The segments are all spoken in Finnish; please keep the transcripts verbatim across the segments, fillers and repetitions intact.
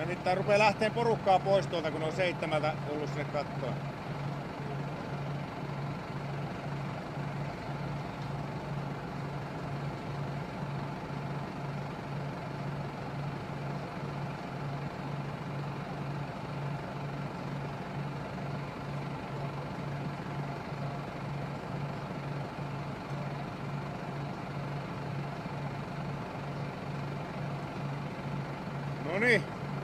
Nimittäin rupee lähteen porukkaa pois tuolta, kun on seitsemältä tullut sinne kattoon. Noniin.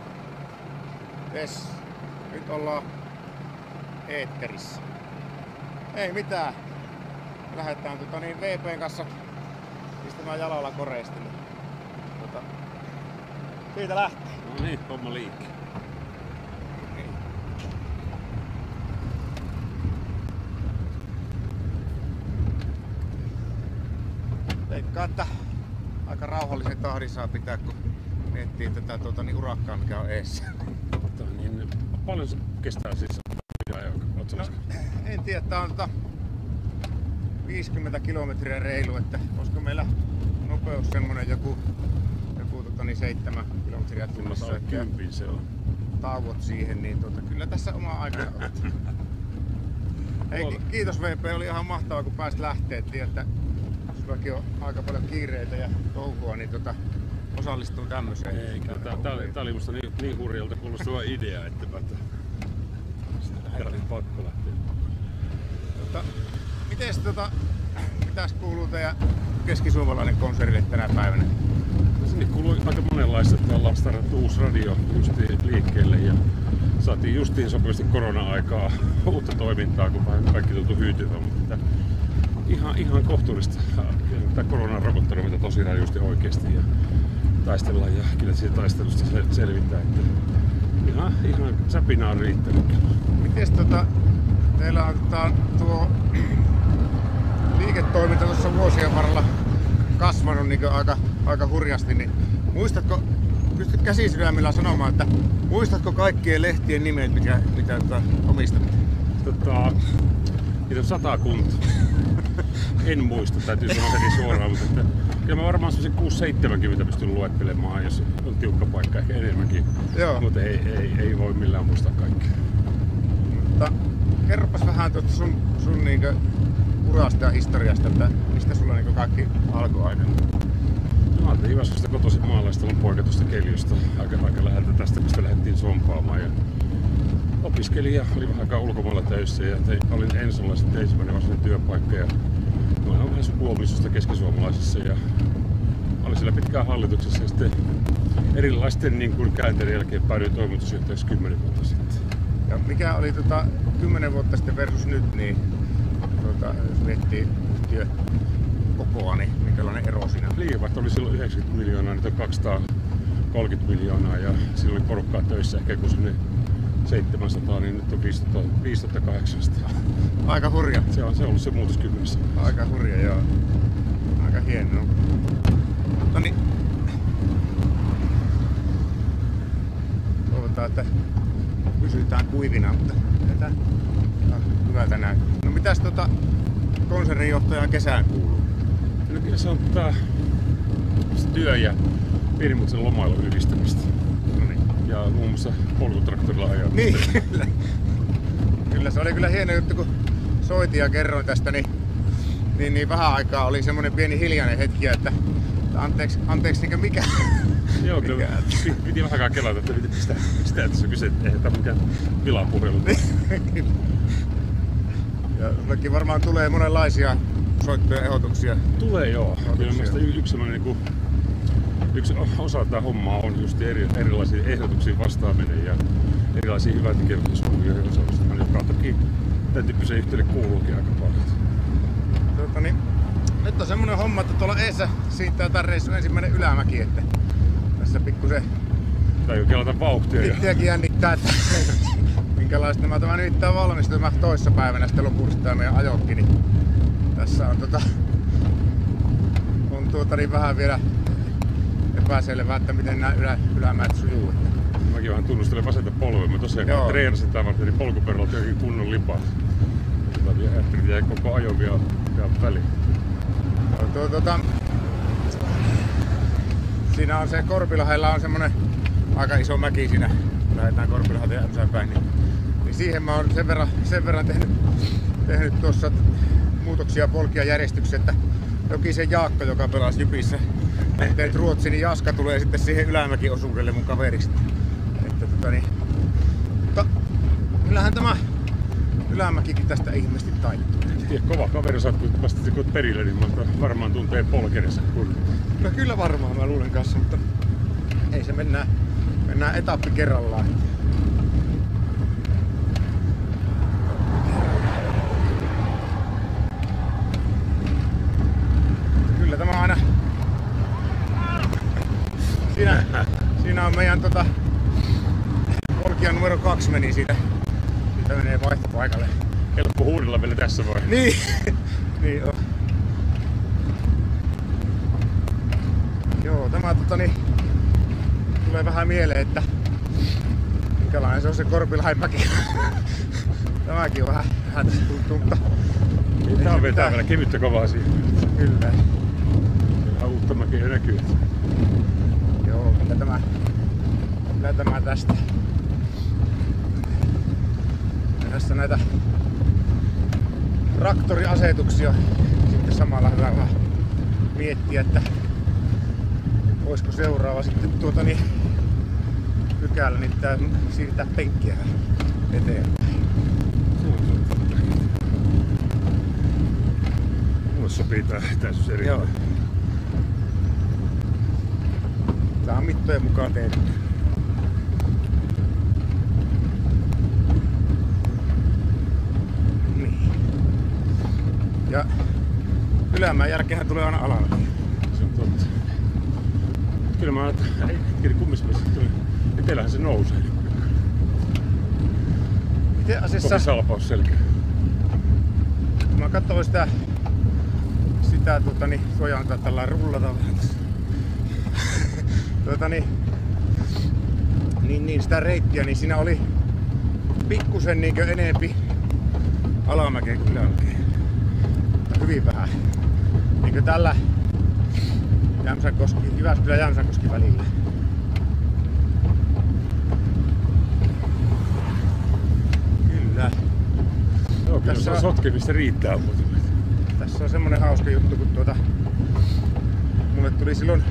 Tes. Nyt ollaan eetterissä. Ei mitään. Lähdetään tota niin V P:n kanssa pistämään jalalla koreista. Tota, siitä lähtee. No niin, homma liikkuu. Niin. Veikkaan, että aika rauhallisen tahdin saa pitää, kun miettii tätä tuota, niin urakkaa, mikä on eessä. Tota, niin, paljon se kestää siis ajoa? No, en tiedä, tää on tota viisikymmentä kilometriä reilu, että olisiko meillä nopeus semmonen joku, joku tota, niin seitsemän kilometriä tunnissa. Kympin se on. Tauot siihen, niin tota, kyllä tässä oma aika on. Hei, kiitos V P, oli ihan mahtavaa kun pääsit lähteä. Tiedät, että sullakin on aika paljon kiireitä ja touhua, niin tota, osallistuu tämmöiseen. Eikä, tää, tää, oli, tää oli musta niin, niin hurjalta kuulostava idea, että herran pakko lähteä. Tota, mites tota, mitäs kuuluu teidän keskisuomalainen konsertille tänä päivänä? No, sinne kuuluu aika monenlaista, että ollaan startattu uusi radio justiin liikkeelle ja saatiin justiin sopivasti korona-aikaa uutta toimintaa, kun kaikki tultu hyytyvän, mutta ihan, ihan kohtuullista. Tämä korona on rokottanut mitä tosi rajusti oikeasti ja taistellaan ja kyllä siitä taistelusta selvitään. Että ihan, ihan säpinä on riittänyt. Mites tota, teillä on tota, tuo liiketoiminta tuossa vuosien varrella kasvanut niin aika, aika hurjasti, niin muistatko, pystyt käsisydämillä sanomaan, että muistatko kaikkien lehtien nimet, mikä, mitä tota, omistat? Tota, niitä on satakunta. En muista, täytyy sanoa heti suoraan, mutta että, kyllä mä varmaan semmoisen kuusi seitsemänkymmentä pystyn luettelemaan, jos on tiukka paikka, ehkä enemmänkin. Joo. Mutta ei, ei, ei voi millään muistaa kaikkea. Mutta kerropas vähän tuosta sun, sun niinkö urasta ja historiasta, että mistä sulla niinkö kaikki alkoi aina? No, mä olin Jyväskylästä kotoisin maalaista, mun poika tuosta Keljosta aika, aika läheltä tästä, mistä lähdettiin sompaamaan. Ja opiskelin ja olin vähän aikaa ulkomailla töissä ja tein, olin Ensolla sitten ensimmäinen varsinainen työpaikka. Ja mä olin vähän sukuomistusta keskisuomalaisessa ja olin siellä pitkään hallituksessa ja sitten erilaisten niin kuin käänteiden jälkeen päädyin toimitusjohtajaksi kymmenen vuotta sitten. Ja mikä oli tota, kymmenen vuotta sitten versus nyt, niin tota, jos miettii yhtiö kokoa, niin minkälainen ero siinä on? Liikevaihto oli silloin yhdeksänkymmentä miljoonaa, nyt on kaksisataakolmekymmentä miljoonaa ja silloin oli porukkaa töissä ehkä kun semmoinen seitsemänsataa, niin nyt on viisituhattakahdeksansataa. Aika hurja. Se on, se on ollut se muutos kymmenessä. Aika hurja, joo. Aika hieno. No niin. Toivotaan, että pysytään kuivina, mutta tätä hyvältä näyttää. No mitäs tota konserninjohtajan kesään kuuluu? No kyllä se on tää työ ja pienimuotoisen lomailun yhdistämistä. No niin. Ja muun muassa polkutraktorilla ajamista. Niin, kyllä. Kyllä se oli kyllä hieno juttu, kun soitin ja kerroin tästä, niin, niin, niin vähän aikaa oli semmonen pieni hiljainen hetki, että anteeksi, anteeksi niinkö mikä? Joo, kyllä piti vähän aikaa kelata, että sitä, sitä tässä on kyse, että eihän tämä mikään pilapuhelu. Ja sullekin varmaan tulee monenlaisia soittoja ehdotuksia. Tulee joo. Kyllä mielestä yksi, niin yksi osa tätä hommaa on just eri, erilaisiin ehdotuksiin vastaaminen ja erilaisiin hyväntekeväisyyskuvioihin osallistuminen, joka toki tämän tyyppisen yhtiölle kuuluukin aika paljon. Tuota, niin, nyt on semmonen homma, että tuolla eessä siitä on tämän reissun ensimmäinen ylämäki, että tässä pikkusen täytyy kelata vauhtia. Itseäkin jännittää, että minkälaista nämä tämä nimittäin valmistuu. Mä toissa päivänä sitten lopullisesti tämä meidän ajokki, niin tässä on tota, on tuota niin vähän vielä epäselvää, että miten nämä ylä, ylämäät sujuu. Mäkin vähän tunnustelen vasenta polvea. Mä tosiaan treenasin tämän varten, niin polkuperällä jokin kunnon lipa. Ajattelin, että jäi koko ajon vielä, vielä väliin. Tuo, tuota, siinä on se Korpilahdella on semmonen aika iso mäki siinä, kun lähdetään Korpilahteen ja Jämsään päin. Niin, niin siihen mä oon sen verran, sen verran tehnyt, tehnyt tuossa muutoksia polkia järjestyksessä, että Jokisen Jaakko, joka pelasi Jypissä, teet Ruotsi, niin Jaska tulee sitten siihen ylämäkiosuudelle mun kaveriksi. Että, tota, niin, mutta kyllähän tämä ylämäkikin tästä ihmeesti taittuu. Tiedä, kova kaveri sä oot, kun vasta kun perille, niin varmaan tuntee polkerensa kun... No kyllä varmaan mä luulen kanssa, mutta ei se mennään, mennään etappi kerrallaan. Kyllä tämä aina... Siinä, siinä on meidän tota... polkija numero kaksi meni siitä. Siitä menee vaihtopaikalle. Helppo huudella vielä tässä voi. Niin, niin on. Joo, tämä tota niin, tulee vähän mieleen, että minkälainen se on se Korpilahenmäki. Tämäkin on vähän, vähän tässä tuntuu, mutta... Tää on vetää vielä kevyttä kovaa siihen. Kyllä. Ihan uutta mäkeä näkyy. Joo, kyllä tämä, kyllä tämä tästä. Ja tässä näitä traktoriasetuksia sitten samalla hyvä vähän miettiä, että olisiko seuraava sitten tuota niin pykälä, niin pitää siirtää penkkiä eteenpäin. Mulle sopii tää etäisyys eri. Joo. Tää on mittojen mukaan tehty. Niin. Ja ylämään jälkeen tulee aina alamäki. Se on totta. Kyllä mä ajattelin, ei hetkinen kummispäin tuli. Etelähän se nousee. Itse asiassa... Toki salpaus selkeä. Kun mä katsoin sitä... Sitä tuota niin... Suojaan tällä rullata vähän tässä. tuota niin... Niin, niin sitä reittiä, niin siinä oli... Pikkusen niinkö enempi... Alamäkeä kuin ylämäkeä. Mutta hyvin vähän. Niinkö tällä... Jämsänkoski, Jyväskylän ja Jämsänkoski välillä. Kyllä. Joo, kyllä Tässä se on- sotkemista riittää muuten. Tässä on semmonen hauska juttu, kun tuota... Mulle tuli silloin...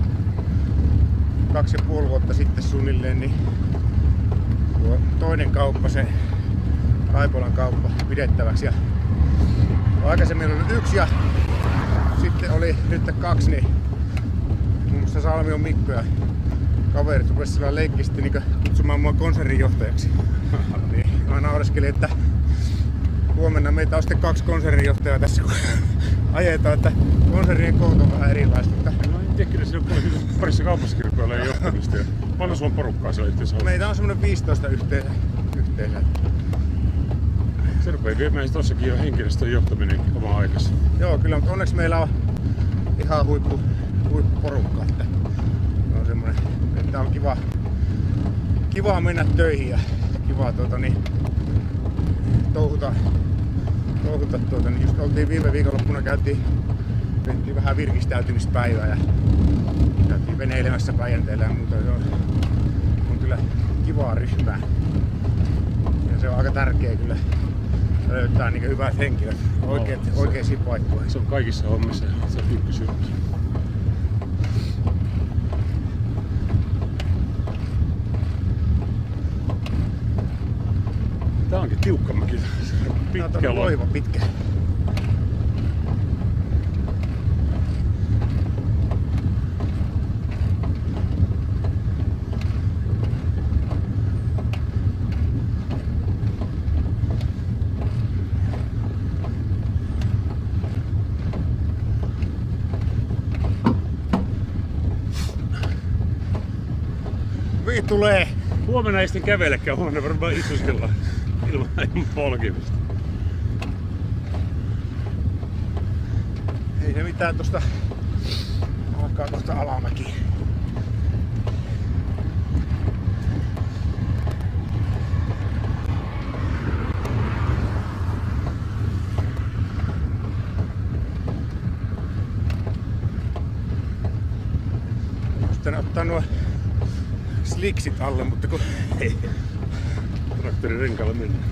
Kaksi ja puoli vuotta sitten suunnilleen, niin... Tuo toinen kauppa, se... Raipolan kauppa pidettäväksi. Ja aikaisemmin oli yksi ja... Sitten oli nyt kaksi, niin... Muun muassa Salmion Mikko ja kaverit rupesivat sillä leikkisti niin kutsumaan mua konserninjohtajaksi. Niin mä naureskelin, että huomenna meitä on sitten kaksi konserninjohtajaa tässä, kun ajetaan, että konsernien koot on vähän erilaiset. Mutta No en tiedä, kyllä siellä on kyllä parissa kaupassakin rupeaa johtamista. Ja paljon sulla on porukkaa siellä yhteensä? meitä on semmonen viisitoista yhteensä. yhteensä. Se rupeaa viemään tossakin jo henkilöstön johtaminen omaa aikansa. Joo, kyllä, mutta onneksi meillä on ihan huippu, huippuporukka. Että on semmonen, että on kiva, kiva mennä töihin ja kiva tuota, niin, touhuta, touhuta tuota, niin just oltiin viime viikonloppuna, käytiin, käytiin vähän virkistäytymispäivää ja käytiin veneilemässä Päijänteellä ja muuta. Se on, on kyllä kivaa ryhmää. Ja se on aika tärkeä kyllä löytää niin hyvät henkilöt oikein, No, se- oikeisiin paikkoihin. Se on kaikissa hommissa se ykkösjuttu. Tää onkin tiukka mäki. Tää on Pitkä tuonne loiva pitkä. Vii tulee! Huomenna ei sitten kävelekään, huomenna varmaan istuskellaan ilman ilman polkimista. Ei se mitään, tosta alkaa kohta alamäki. Sitten ottaa nuo sliksit alle, mutta kun ei. Traktorin renkaalla mennään.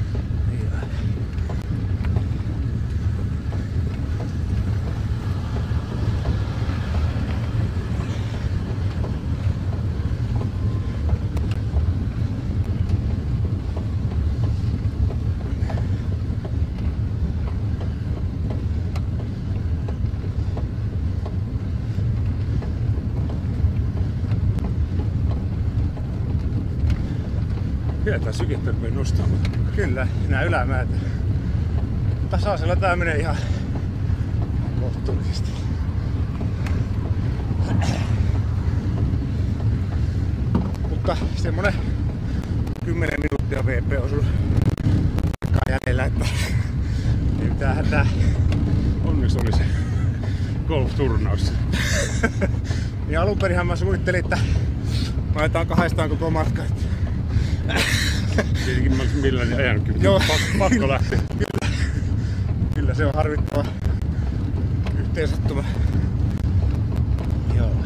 Pidetään sykettä rupeaa nostamaan. Kyllä, nää ylämäät. Tasaisella tää menee ihan kohtuullisesti. Mutta semmonen kymmenen minuuttia V P on sun jäljellä, että ei mitään hätää. Onneksi oli se golf-turnaus. Niin alunperinhän mä suunnittelin, että mä ajetaan kahdestaan koko matka. Tietenkin mä olisin millään ajanutkin, Joo. mutta pakko lähteä. Kyllä. Kyllä se on harvittava yhteensattuma. Joo.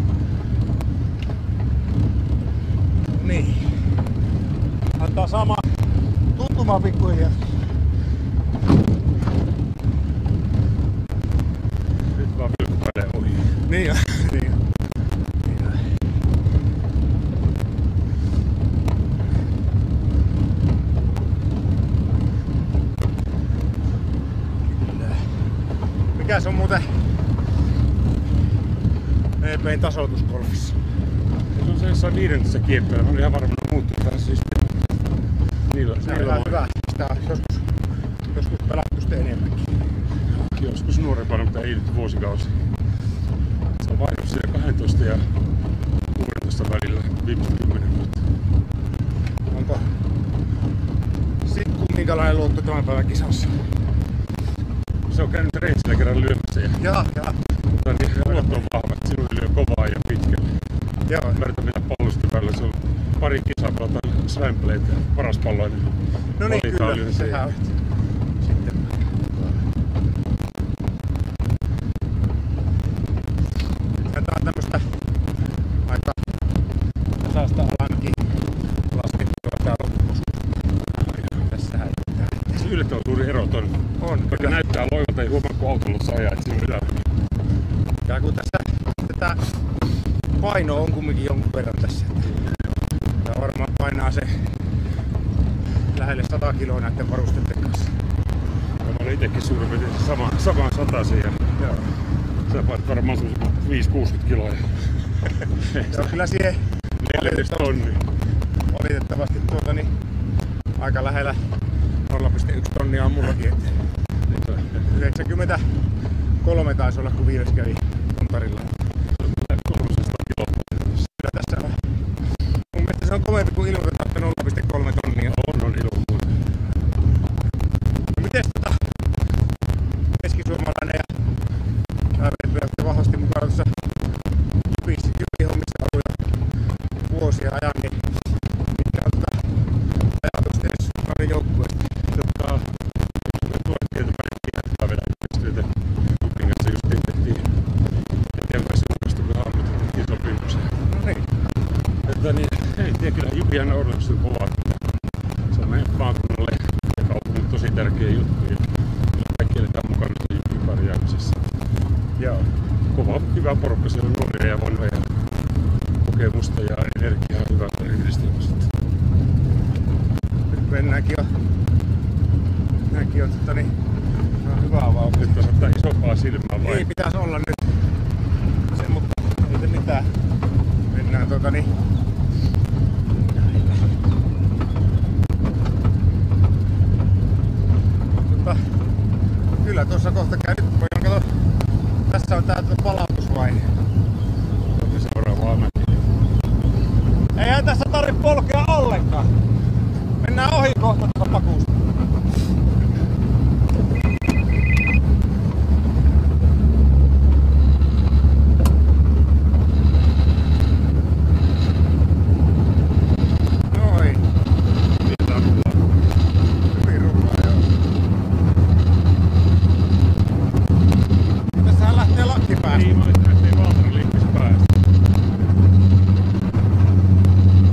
Niin. Antaa sama tuntuma pikkuhiljaa. Nyt vaan vilkkupäinen ohi. Niin jo. Niin jo. Mikäs on muuten E P:n tasoituskolfissa? Se on se jossain viidentoista kieppeillä. Mä olin ihan varmaan muuttunut taas systeemi. Niillä, Se on niillä ihan on hyvä. Sitä on joskus, joskus pelattu sitten enemmänkin. joskus nuorempana, mutta ei nyt vuosikausi. Se on vaihdossa siinä kaksitoista ja kuusitoista välillä viimeiset kymmenen vuotta. Onko Sikku minkälainen luotto tämän päivän kisassa? Se on käynyt reitsillä kerran lyömässä ja Jaa, jaa. mutta niin luotto on vahva, että sinun lyö kovaa ja pitkälle. Joo. Ymmärrän mitä pallosta päällä, se on pari kisaa, pelataan slampleit ja paras palloinen. No niin, valitaan kyllä, yleensä. sehän on. Sitten. Tää on tämmöstä aika tasaista alankin laskettua tää loppuosuus. Tässähän ei mitään. Se yllättävän suuri ero on. On, Vaikka kyllä. näyttää loivalta, ei huomaa kun autolla ajaa, että siinä on ylä. Ja kun tässä tätä paino on kumminkin jonkun verran tässä. Tää varmaan painaa se lähelle sata kiloa näiden varusteiden kanssa. Ja mä olen itekin suurin piirtein sama, samaan sataisen ja Joo. sä paat varmaan semmosen viisi kuusikymmentä kiloa. Joo, kyllä siihen neljätoista tonnia. valitettavasti tuota niin aika lähellä nolla pilkku yksi tonnia on mullakin. Että yhdeksänkymmentäkolme taisi olla kun viides kävi kontarilla. kolmesataa kiloa. Kyllä tässä on. Mun mielestä se on kovempi kuin ilmoitetaan, että nolla pilkku kolme tonnia. On, on ilman muuta. No mites tota keskisuomalainen ja Aiveet olette vahvasti mukana tuossa kypihommissa ollut jo vuosia ajan, niin mitkä on tota ajatus teille Suomen joukkueesta? Tota, me tuettiin pari jatkaa vielä yhteistyötä Jupin kanssa just tehtiin eteenpäin uudesta, kun hahmotettiin tehtiin sopimuksen. No niin. Että niin, ei tiedä, kyllä Jupihan on odotuksen kovaa. Se on meidän maakunnalle ja kaupungille tosi tärkeä juttu. Ja kaikki eletään mukana Jupin pärjäämisessä. Joo. Kova, hyvä porukka, siellä on nuoria ja vanhoja. Kokemusta ja energiaa hyvältä yhdistelmästä. Nyt mennäänkin jo. Nämäkin on tota niin, on hyvää vauhtia. Nyt tässä ottaa isompaa silmää vai? Ei pitäisi olla nyt. Se, mutta ei se mitään. Mennään tota niin. Mutta kyllä tuossa kohta käy nyt. Voidaan kato. Tässä on tää palautusvaihe. Toki seuraavaa mäkiä. Eihän tässä tarvitse polkea ollenkaan. Mennään ohi kohta tuossa pakuusta. Noin. Niitä on kyllä. Hyvin rullaa joo. Tässähän lähtee lakki päästä. Niin, mä olin nähtiin Valtaran liikkeessä päästä.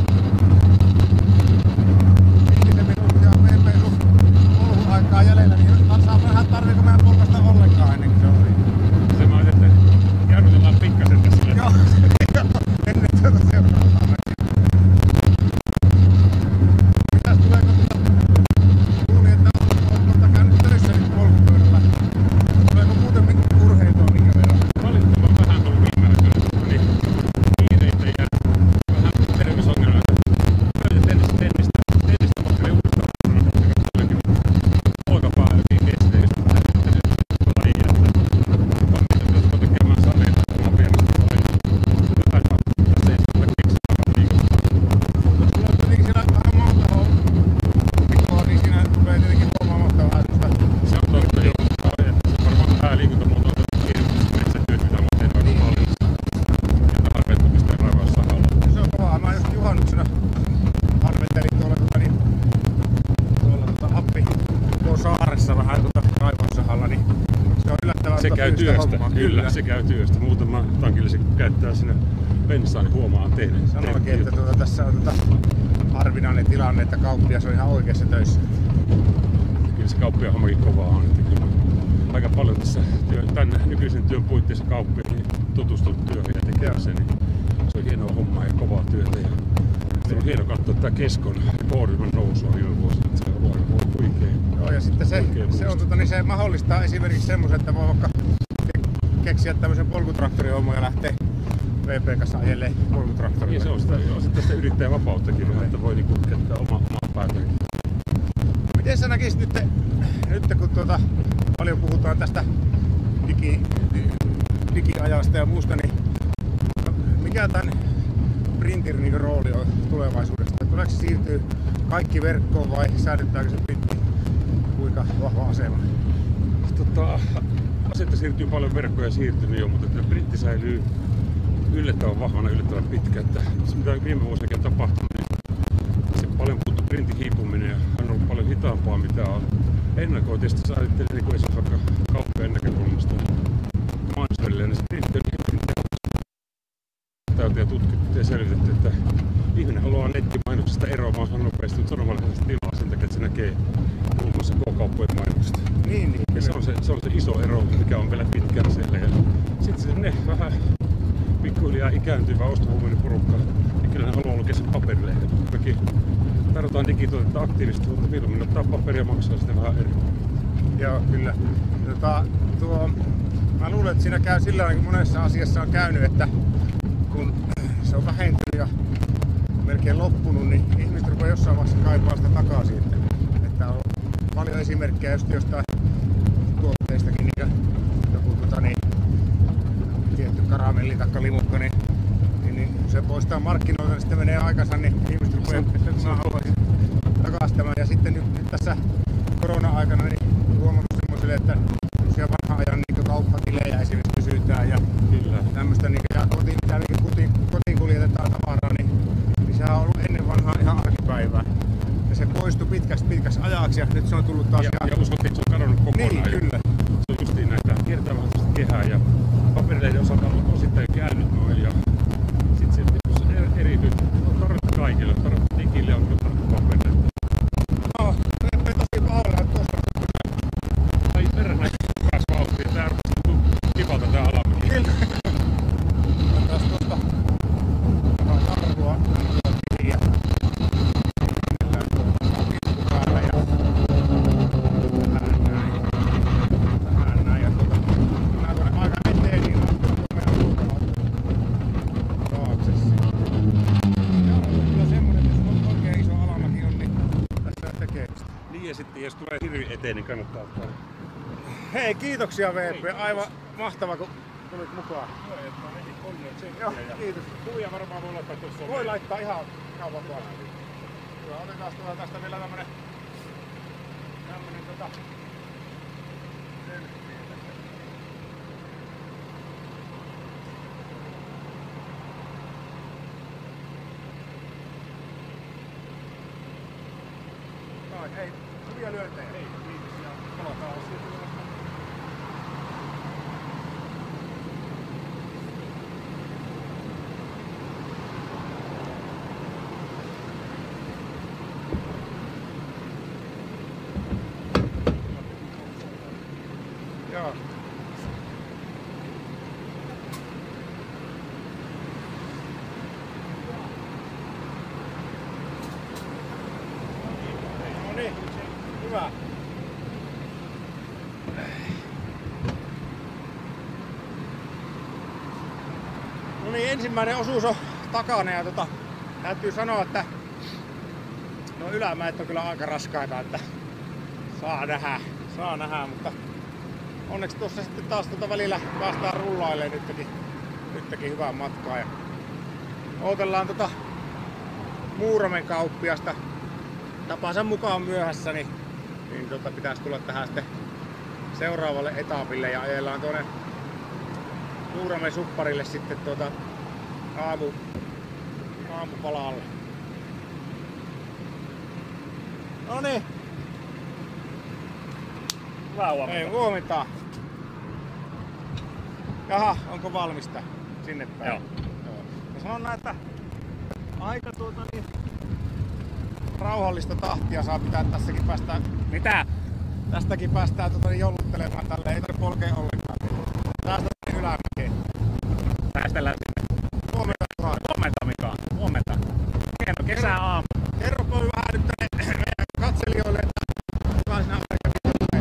työstä. hommaa. Kyllä, Kyllä, se käy työstä. Muutama tankillisen käyttää sinne bensaa, niin huomaan tehden. sanoinkin, että tuota, tässä on tuota harvinainen tilanne, että kauppias on ihan oikeassa töissä. Kyllä se kauppiaan hommakin kovaa on. Että kyllä aika paljon tässä työ, tämän nykyisen työn puitteissa kauppiaan tutustunut työhön ja tekemiseen. Niin se on hienoa hommaa ja kovaa työtä. Ja se on hieno katsoa tätä Keskon koodryhmän nousua viime vuosina. Se on ollut huikea. Joo, ja sitten se, se, on, tota, niin se mahdollistaa esimerkiksi semmoisen, että voi vaikka keksiä tämmöisen polkutraktorihomman ja lähteä V P kanssa ajelee polkutraktorilla. Niin se on sitä, on sitä, sitä yrittäjän vapauttakin, no. Että voi niinku käyttää oma, omaa päätäkin. Miten sä näkisit nyt, nyt kun tuota, paljon puhutaan tästä digi, digiajasta ja muusta, niin mikä tämän printin niin rooli on tulevaisuudesta? Tuleeko se siirtyy kaikki verkkoon vai säilyttääkö se printti kuinka vahva asema? Tota, asetta siirtyy paljon, verkkoja siirtynyt jo, mutta printti säilyy yllättävän vahvana, yllättävän pitkä. Että se mitä viime vuosinakin on tapahtunut, niin se paljon puhuttu printin hiipuminen on ollut paljon hitaampaa mitä on ennakoitesti. Jos ajattelee niin kuin esimerkiksi vaikka kauppojen näkökulmasta mainosvälillä, niin se printti on hyvin tehokasta ja tutkittu ja selvitetty, että ihminen haluaa nettimainoksesta eroamaan nopeasti, mutta sanomalehdestä tilaa sen takia, että se näkee muun muassa K-kauppojen mainoksesta. Niin, niin. Ja se on se, se on se iso ero, mikä on vielä pitkään siellä. Ja sitten ne vähän pikkuhiljaa ikääntyvä ostohuumeinen porukka, niin kyllä ne haluaa lukea sen paperilehden. Mekin tarvitaan digituotetta aktiivisesti, mutta mieluummin ottaa paperia maksaa sitten vähän eri. Joo, kyllä. Tota, tuo, mä luulen, että siinä käy sillä tavalla, kun monessa asiassa on käynyt, että kun se on vähentynyt ja melkein loppunut, niin ihmiset rupeaa jossain vaiheessa kaipaa sitä takaisin. Että, että on paljon esimerkkejä just jostain tuotteistakin, niin joku tota, niin, tietty karamelli tai limukka, niin, niin, niin se poistaa markkinoilta, niin sitten menee aikansa, niin ihmiset rupeaa, että mä haluaisin takaisin tämän. Ja sitten nyt, nyt tässä korona-aikana niin huomannut semmoiselle, että siellä vanhan ajan niin kauppatilejä esimerkiksi kysytään ja Kyllä. tämmöistä niin, ja kotiin, mitä kotiin, kotiin kuljetetaan tavaraa, niin, niin sehän on ollut ennen vanhaa ihan arkipäivää. Ja se poistui pitkäksi pitkäksi ajaksi ja nyt se on tullut taas Ja, ihan... ja uskottiin, että se on kadonnut kokonaan. Niin, kyllä. Se on justiin näitä kiertää vähän tästä kehää ja paperilehden osalta on osittain käynyt noin. Ja sit se on eriytynyt. On tarvittu kaikille. On tarvittu digille, on tarvittu paperille. No, me tosi pahoilla, että tuossa... Ai perhana pääs vauhtiin. Tää rupesi kipalta tää alamäki. Kyllä. On taas tuosta... Vaan tarvua. Ja... Päällä ja... Tähän näin. Tähän näin. Ja tuota... Mä tuonne aika eteen, niin on meidän ulkomaat taakse siinä. Ja on kyllä semmonen, että jos on oikein iso alamäki on, niin tässä on tekemistä. Niin ja sitten jos tulee hirvi eteen, niin kannattaa ottaa. Hei, kiitoksia V P. Aivan mahtavaa, kun tulit mukaan. Joo, kiitos. Kuvia varmaan voi laittaa tuossa. Voi laittaa ihan kauan tuolla. Joo, otetaan tuolla tästä vielä tämmönen... Tämmönen tota... selfie tästä. Noin, hei, hyviä lyöntejä. Hei, kiitos ja palataan asiaan. Joo. No niin, hyvä. No niin, ensimmäinen osuus on takana ja tota, täytyy sanoa, että no ylämäet on kyllä aika raskaita, että saa nähdä, saa nähdä, mutta onneksi tuossa sitten taas tuota välillä päästään rullailemaan nytkin, nytkin hyvää matkaa ja odotellaan tota Muuramen kauppiasta tapansa mukaan myöhässä, niin, niin tota pitäisi tulla tähän sitten seuraavalle etapille ja ajellaan tuonne Muuramen supparille sitten tuota aamu, aamupalalle. No niin. Hyvää huomenta. Ei huomenta. Jaha, onko valmista? Sinne päin. Joo. Joo. Ja sanon näin, että aika tuota niin rauhallista tahtia saa pitää tässäkin päästään. Mitä? Tästäkin päästään tuota niin jolluttelemaan tälle, ei tarvitse polkea ollenkaan. Tästä niin ylämäkeen. Päästellään sinne. Huomenta Juha. Huomenta Mika. Huomenta. Hieno kesäaamu. Kerropa vähän nyt tänne meidän katselijoille, että millaisena aika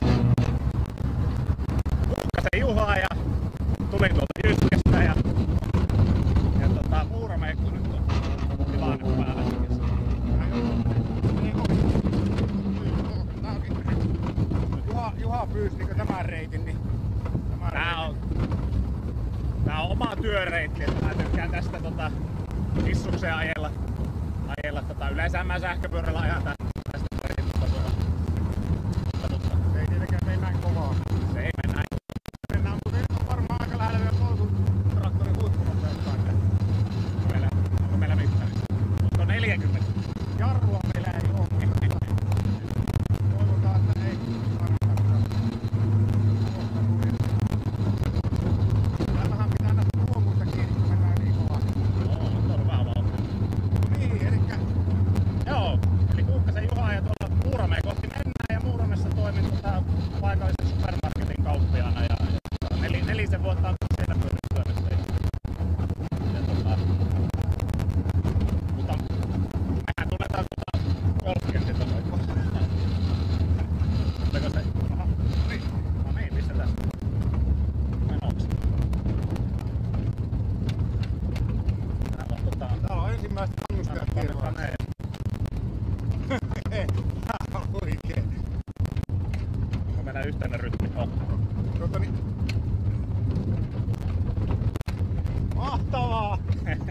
Uhkasen Juhaa ja tuli tuolta Jyskestä ja, ja tota, Muurameikko nyt on tilanne päällä. Juha, Juha pyysi niin tämän reitin, niin tämän Tää on, reitin. tää on oma työreitti, että mä tykkään tästä tota, hissukseen ajella. ajella tota, yleensä mä sähköpyörällä ajan tä- tästä reitistä. Mutta, mutta Se ei tietenkään mene näin kovaa. se ei mene näin. Mennään, mutta on varmaan aika lähellä vielä polkutraktorin huippunopeutta. Onko meillä, onko meillä mittari? Mutta on neljäkymmentä. Jarrua meillä ei ole. Toivotaan, että ei Tämähän pitää näistä tuomuista kiinni, kun mennään niin kovaa. Joo, mutta on vähän vauhtia. Niin, elikkä Joo, eli Kuukkasen Juha ja tuolla Muurameen kohti mennään ja Muuramessa toimin tota paikallisen supermarketin kauppiaana ja, ja nel, nelisen vuotta on siellä pyöritystyönnössä. Ja tota, mutta mehän tunnetaan tuota golfkentiltä noin. Oliko se? Aha, niin. No niin, pistetään menoksi. Täällä on tota... täällä on ensimmäiset kannustajat tiedon. Täällä Tää on oikein. on meidän yhteinen rytmi. Oh. Tuota niin. Mahtavaa!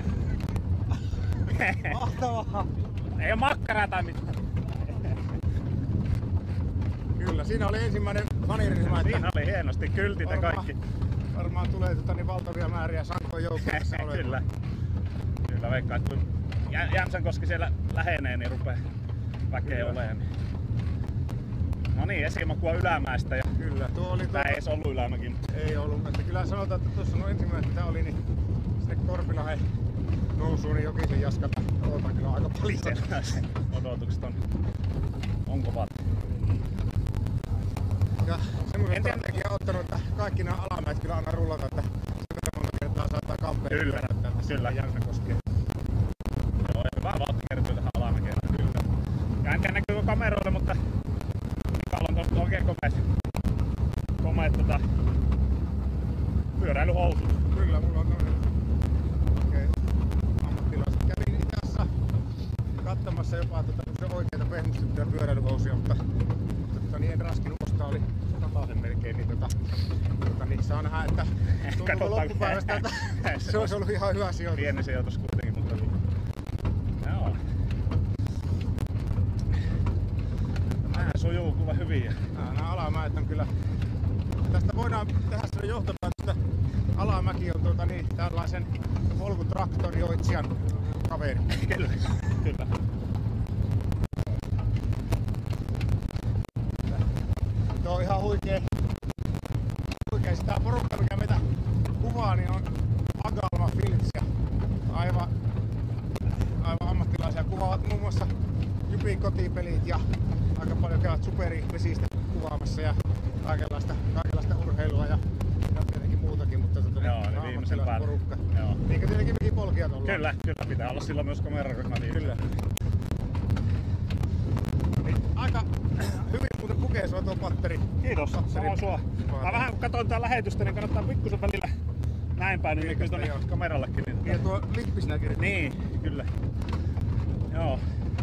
Mahtavaa! Ei oo makkaraa tai mitään. Kyllä, siinä oli ensimmäinen faniryhmä, että Siinä oli hienosti kyltit ja kaikki. varmaan tulee tota, niin valtavia määriä sankoja joukkoja tässä olemaan. Kyllä. Kyllä veikkaan, että kun Jä- Jämsänkoski siellä lähenee, niin rupee väkeä Kyllä. olemaan. No niin, esimakua Ylämäestä ja Kyllä, tuo oli tää tuota, ei edes ollut Ylämäki. ei ollut. Että kyllä sanotaan, että tuossa no ensimmäinen mitä oli, niin sinne Korpilahen nousuun, niin Jokisen Jaskalta odotan kyllä aika paljon. Siellä se odotukset on, on kovat. Ja semmoisen En tiedä- strategian ottanut, että kaikki nämä alamäet kyllä aina rullata, että sen monta kertaa saattaa kampeen Kyllä, kyllä. Jämsänkoskeen. Joo, ja hyvä vauhti kertyy tähän alamäkeen. Kyllä. Ja en tiedä näkyykö kameroille, mutta Mikaalla on tuossa oikein komeet, komeet tota, pyöräilyhousut. Kyllä, mulla on tämmönen oikein ammattilaiset. Kävin itässä katsomassa jopa tota, oikeita pehmustettuja pyöräilyhousuja, mutta, mutta niin en raskinut ostaa, oli sataisen melkein, niin, tota, tota, niin saa nähdä, että tuntuuko Katsotaan. loppupäivästä, että se olisi ollut ihan hyvä sijoitus. Pieni sijoitus kuitenkin, mutta joo. Tämähän sujuu kuule hyvin. Ja Nää, nää alamäet on kyllä, tästä voidaan tehdä sellainen johtopäätös, että alamäki on tuota, niin, tällaisen polkutraktorioitsijan kaveri. kyllä, kyllä. Tuo on ihan huikee. Huikee sitä porukka, mikä meitä kuvaa, niin on Agalma Films ja aivan, aivan ammattilaisia. Kuvaavat muun muassa Jypin kotipelit ja aika paljon käyvät superihmisistä kuvaamassa ja kaikenlaista, kaikenlaista urheilua ja, ja tietenkin muutakin, mutta tota, Joo, niin ihan viimeisen päälle. porukka. Joo. Niin kuin tietenkin mekin polkijat ollaan. Kyllä, kyllä pitää olla silloin myös kameraryhmä. Kyllä. Niin, aika hyvin muuten pukee sua tuo patteri. Kiitos, Patteri. samoin sua. Mä vähän kun katsoin tää lähetystä, niin kannattaa pikkusen välillä näin päin, niin näkyy tonne Joo. kamerallekin. Niin, Ja tuo lippis näkyy. niin, kyllä. Joo.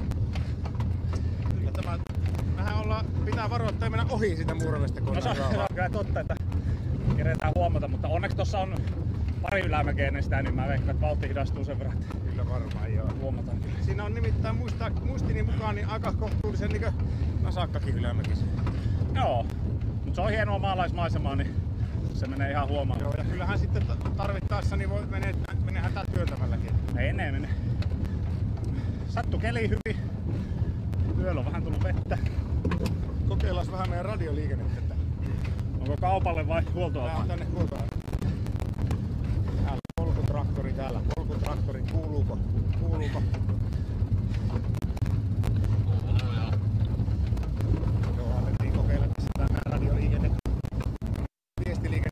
Kyllä tämä, mehän ollaan, pitää varoa, että ei mennä ohi sitä Muuramesta, kun No se on, ollaan se on rauhaa. kyllä totta, että keretään huomata, mutta onneksi tossa on pari ylämäkeä ennen sitä, niin mä veikkaan, että vauhti hidastuu sen verran, että Kyllä varmaan joo. huomataan kyllä. Siinä on nimittäin muista, muistini mukaan niin aika kohtuullisen niin nasakkakin ylämäki. Joo, mutta se on hienoa maalaismaisemaa, niin se menee ihan huomaan. Joo, ja kyllähän sitten tarvittaessa niin voi menee, menee hätää työntämälläkin. Menee, menee. Sattu keli hyvin. Yöllä on vähän tullut vettä. Kokeillaan vähän meidän radioliikennettä. Että Onko kaupalle vai tää on huoltoasemaan? tänne huoltoa. kuuluuko? Joo, alettiin kokeilla tässä tämä radioliikenne. Viestiliikenne.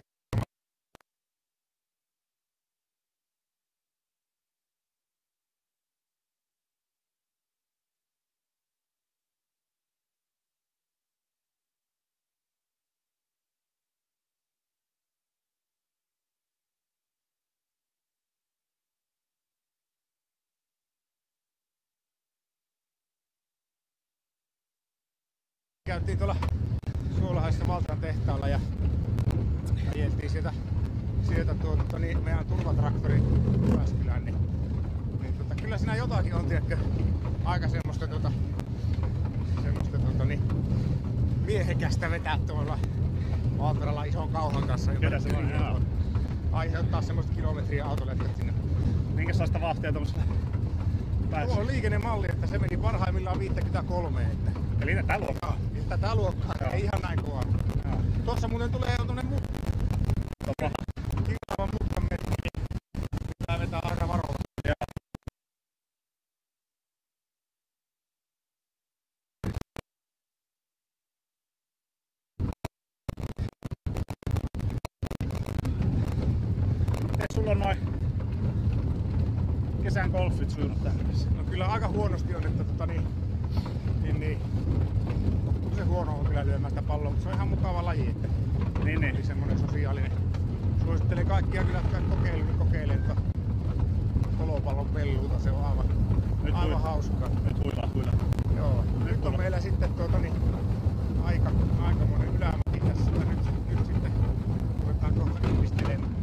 Käytiin tuolla Suolahdessa Valtran tehtaalla ja ajeltiin sieltä, sieltä tuota, niin meidän turvatraktorin Jyväskylään, niin, niin tota, kyllä siinä jotakin on, tiedätkö, aika semmoista, tuota, semmoista tuota, niin, miehekästä vetää tuolla Valtralla ison kauhan kanssa. Kyllä se on, joo. Aiheuttaa semmoista kilometriä autoletkat sinne. Minkä sellaista vahtia tommosella päässä? Tuo on liikennemalli, että se meni parhaimmillaan viisikymmentäkolme. Että Eli tätä luokkaa. tätä luokkaa, Joo. ei ihan näin kova. Joo. Tuossa muuten tulee jo tuonne mut. Topa. Kilaavan mutkan metri. Pitää vetää aika varoa. Joo. Miten sulla on noin kesän golfit sujunut tähän mennessä? No kyllä aika huonosti on, että tota niin, niin, niin se huono on kyllä lyömään sitä palloa, mutta se on ihan mukava laji, että Niin, niin. eli semmonen sosiaalinen. Suosittelen kaikkia kyllä, jotka kokeilee, niin kokeilee tuota kolopallon pelluuta, se on aivan, Nyt aivan hui- hauskaa. Nyt huilaa, huilaa. Joo, nyt on meillä sitten tuota niin aika, aikamoinen ylämäki tässä, että nyt, nyt sitten ruvetaan kohta yhdistelemään.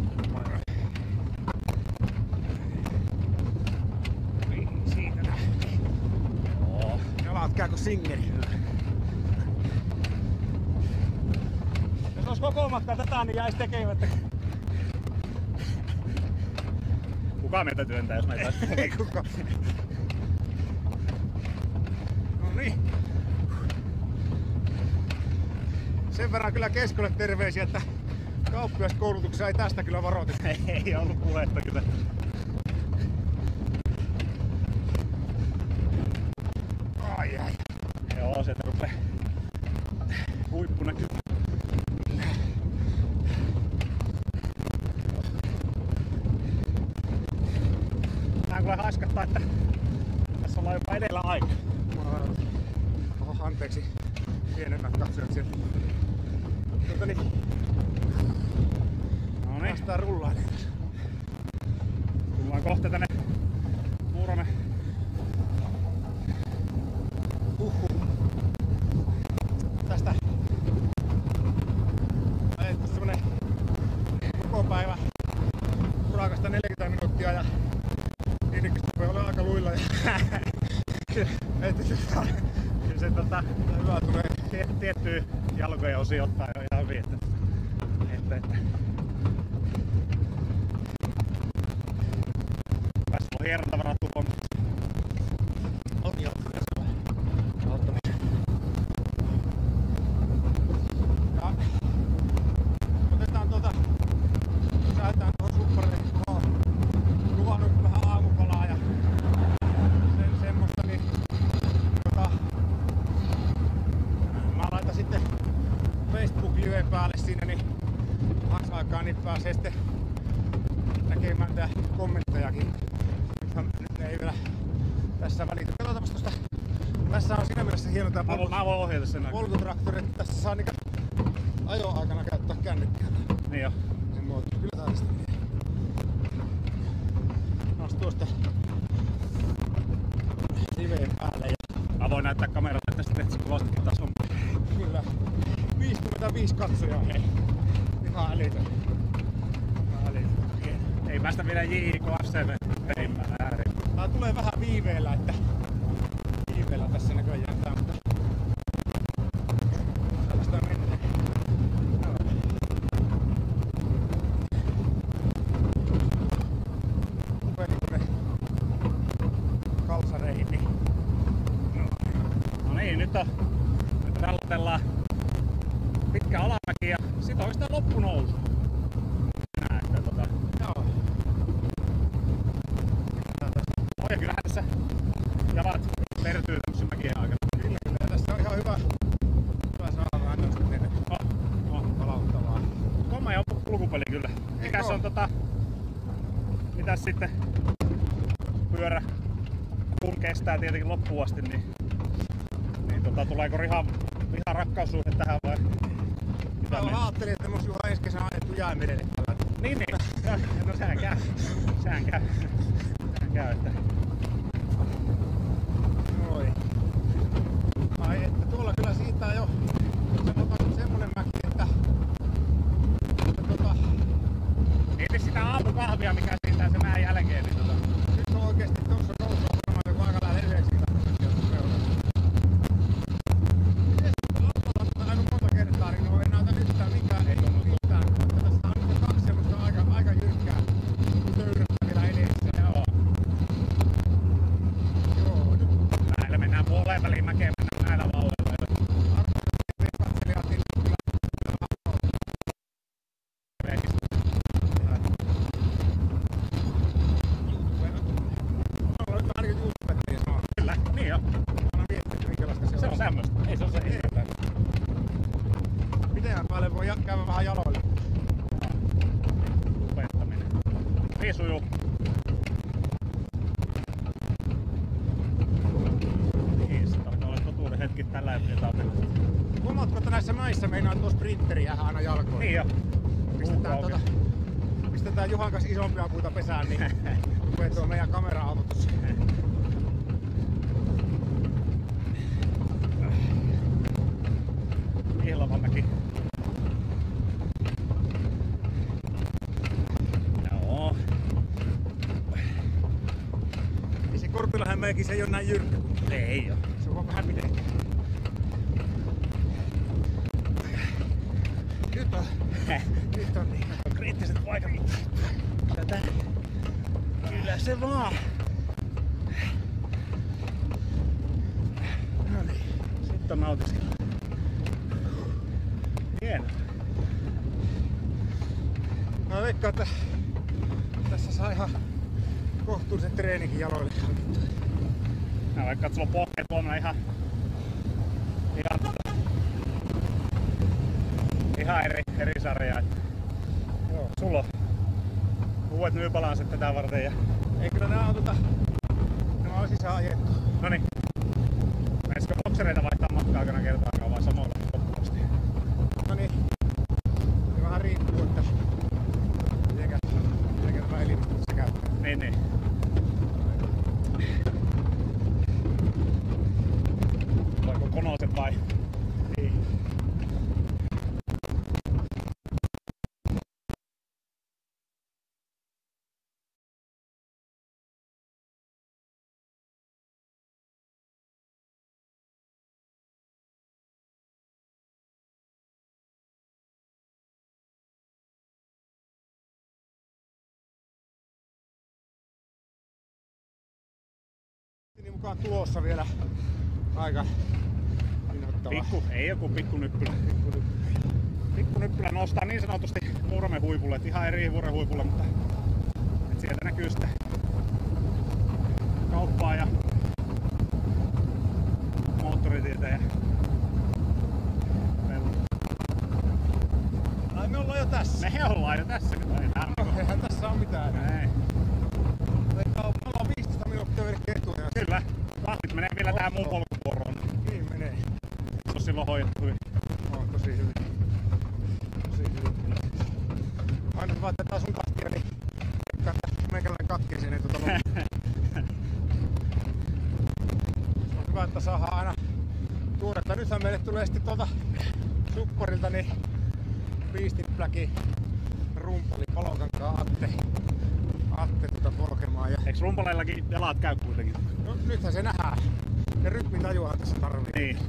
Niin, siitä näin. Joo. Jalat käy kuin singeri. Jos olisi koko matka tätä, niin jäisi tekemättä. Kuka meitä työntää, jos meitä Ei kukaan. No niin. Sen verran kyllä Keskolle terveisiä, että kauppiaskoulutuksessa ei tästä kyllä varoiteta. ei ollut puhetta kyllä. Ai ai. Joo, sieltä rupee huippu näkyy. Tää kyllä haiskattaa, että tässä ollaan jopa edellä aika. Oho, anteeksi. Pienemmät katsojat sieltä. Tuota niin, No niin, päästään rullailemaan. tullaan kohta tänne Muuramen. Huhhuh. Tästä ajettu semmonen koko päivä urakasta neljäkymmentä minuuttia ja niinkin voi olla aika luilla. Ja että tota, Kyllä se tota, hyvä tulee. tie- tiettyä jalkojen osia ottaa jo ihan hyvin. Että, että, että. Tässä on hierontavarat tupo, mutta On joo, kyllä se on. Ehdottomasti. Ja otetaan tuota, jos lähdetään tuohon supparille, kun mä oon luvannut vähän aamupalaa ja sen, semmoista, niin tota, mä laitan sitten Facebook-liveen päälle siinä, niin hans aikaa niin pääsee sitten näkemään tää kommenttejakin. Nythän nyt ne ei vielä tässä välitä. Katsotaanpas tosta. Tässä on siinä mielessä hieno tää mä voin, mä voin ohjata sen aikaa. polkutraktori, että tässä saa niinku ajo-aikana käyttää kännykkää. Niin jo. Sen muoto. Kyllä tää sitä. Nos tuosta liveen päälle ja Mä voin näyttää kameralle, että tästä tehtäisiin kuvastakin taas on. kyllä viisikymmentäviisi katsojaa, hei. Ihan älytön. Ihan älytön. Hieno. Ei päästä vielä J I K F C-pelin ääriin. Tää tulee vähän viiveellä, että viiveellä tässä näköjään tää, mutta tällaista menee. Rupee niinku ne kalsareihin, niin No niin, nyt on. Nyt rallotellaan pitkä alamäki ja sit on sitä loppunousu. Näin, että tota. joo. Tää tässä ja kyllähän tässä jalat vertyy tämmösen mäkien aikana. Kyllä, kyllä. Tässä on ihan hyvä, hyvä saada vähän tästä teille Oh, oh. palauttavaa. Homma ja kulkupeli kyllä. Mikäs Eikö? on tota... Mitäs sitten pyörä kun kestää tietenkin loppuun asti, niin, niin tota, tuleeko riha, riha rakkaussuhde tähän vai? Mä ajattelin, että mun Juha ensi kesän ajettu Jäämerelle tällä. Niin niin, no sehän käy. Sehän käy. Sehän käy, että... Noin. Ai että tuolla kyllä siitä on jo sanotaan semmonen mäki, että... että tota... Mieti sitä aamukahvia, mikä siitä se mäen jälkeen, niin tota... Nyt on oikeesti tossa nousu on varmaan joku aika lähellä yhdeksänkymmentä prosenttia seurata. Miten sitten loppuun aika monta kertaa, niin no ei näytä yhtään mikään, ei mitään. Tässä on nyt kaksi semmoista aika, aika jyrkkää töyryttä vielä edessä. Joo. Joo, nyt Näillä mennään puoleen väliin mäkeen, mennään näillä vauhdilla. arvoisat katselijat, niin kyllä on nyt ainakin YouTubettiin sanoo. Kyllä, niin jo. Anna viestiä, minkälaista se on. Se on semmoista. Ei se on se ei. Pitemmän päälle voi käydä vähän jaloille. Lopettaminen. Niin sujuu. Niin, se taitaa olla totuuden hetki tällä hetkellä. Huomaatko, että näissä mäissä meinaa tuo sprinteri jää aina jalkoille? Niin jo. Pistetään, Puukko tuota, pistetään Juhan kanssa isompia puita pesään, niin rupeaa tuo meidän kamera-auto tuossa. Ihlavanmäki. Joo. Niin se Korpilahen mäki se ei ole näin jyrkkä. Ei oo. Se on vaan vähän pidempi. Nyt on, nyt on niin. On kriittiset paikat. Tätä. Kyllä se vaan. No niin. Sitten on nautiskella. Hieno. Mä veikkaan, että tässä saa ihan kohtuullisen treenikin jaloille. Mä vaikka että sulla on pohkeet huomenna ihan... Ihan tota... Ihan eri, eri sarjaa. Joo. Sulla on uudet nyypalaanset tätä varten ja... Ei kyllä nää on tota... Nämä on sisään ajettu. Noniin. Menisikö boksereita vaihtaa matka-aikana kertaakaan vai samoilla loppuasti? No niin. Se vähän riippuu, että mitenkä, mitenkä tämä elimistö se käyttää. Niin, niin. Voiko konoset vai? Niin. Niin mukaan tulossa vielä aika innoittava. Pikku, ei joku pikkunyppylä. Pikkunyppylä nostaa niin sanotusti Muuramen huipulle, et ihan eri vuoren huipulle, mutta et sieltä näkyy sitten kauppaa ja moottoritietä ja Ai me ollaan jo tässä. me ollaan jo tässä nyt. Ei, tää on No, niinku- eihän tässä on mitään. Ei. Me ollaan viisitoista minuuttia vielä etuja. Kyllä, vahvit menee vielä tähän muun polkuvuoroon. Niin menee. Se on silloin hoidettu hyvin. On tosi hyvin. Tosi hyvin. Aina kun vaihdetaan sun kastia, niin meikäläinen katkee sen etu talon. On hyvä, että saadaan aina tuoretta. Nythän meille tulee sitten tuolta supporilta niin viistipläki rumpali Palokankaan Atte. Atte tuota polkemaan. Ja... Eiks rumpaleillakin jalat käy kuitenkin? No nythän se nähdään. Ja rytmitajuahan tässä tarvii. Niin.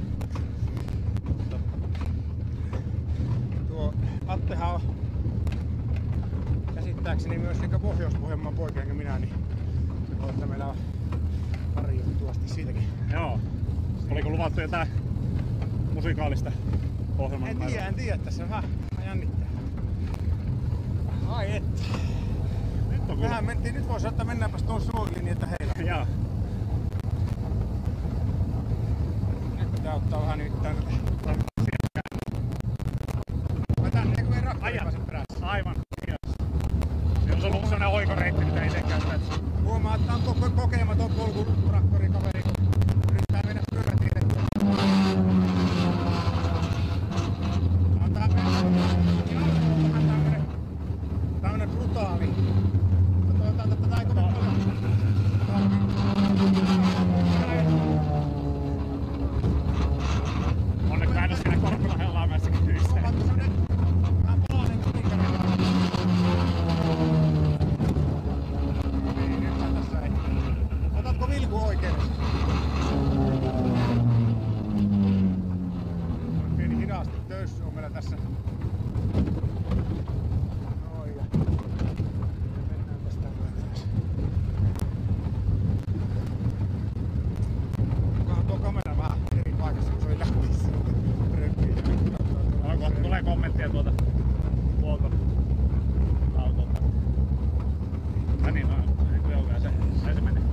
Tuo Attehan on käsittääkseni myös niin Pohjois-Pohjanmaan poikia enkä minä, niin että meillä on pari juttua asti siitäkin. Joo. Oliko luvattu jotain musikaalista ohjelmaa? En tiedä, en tiedä, tässä vähän jännittää. Ai että. Nyt katto kuule. Mehän mentiin, nyt voisi ottaa mennäänpäs tuon suokin niin että heillä. Joo. Nyt pitää ottaa vähän nimittäin tätä. Mä tänne kun ei rakkari pääse perässä. Aivan. Kiitos. Se on ollut sellainen oikoreitti, mitä itse käytät. Huomaa, että on koko kokematon polkutraktorikaveri, kun yrittää mennä pyörätielle. Antaa mennä. Ihan tämmönen, tämmönen brutaali. Mutta toivotaan, että tätä ei kovin paljon. Onneksi aina siinä Korpilahden alamäessä kyydistä. Huomaatko semmonen vähän palainen kuninkainen. Niin, nyt sä tässä ei. Otatko vilku oikein? Pieni hidasti töysy on meillä tässä. Noin ja mennään tästä myöhemmin. Onkohan tuo kamera vähän eri paikassa, kun se oli lähtiessä. No, kohta tulee kommenttia tuolta tuolta autolta. Ja niin, no, niin kuin joo, se, näin se meni.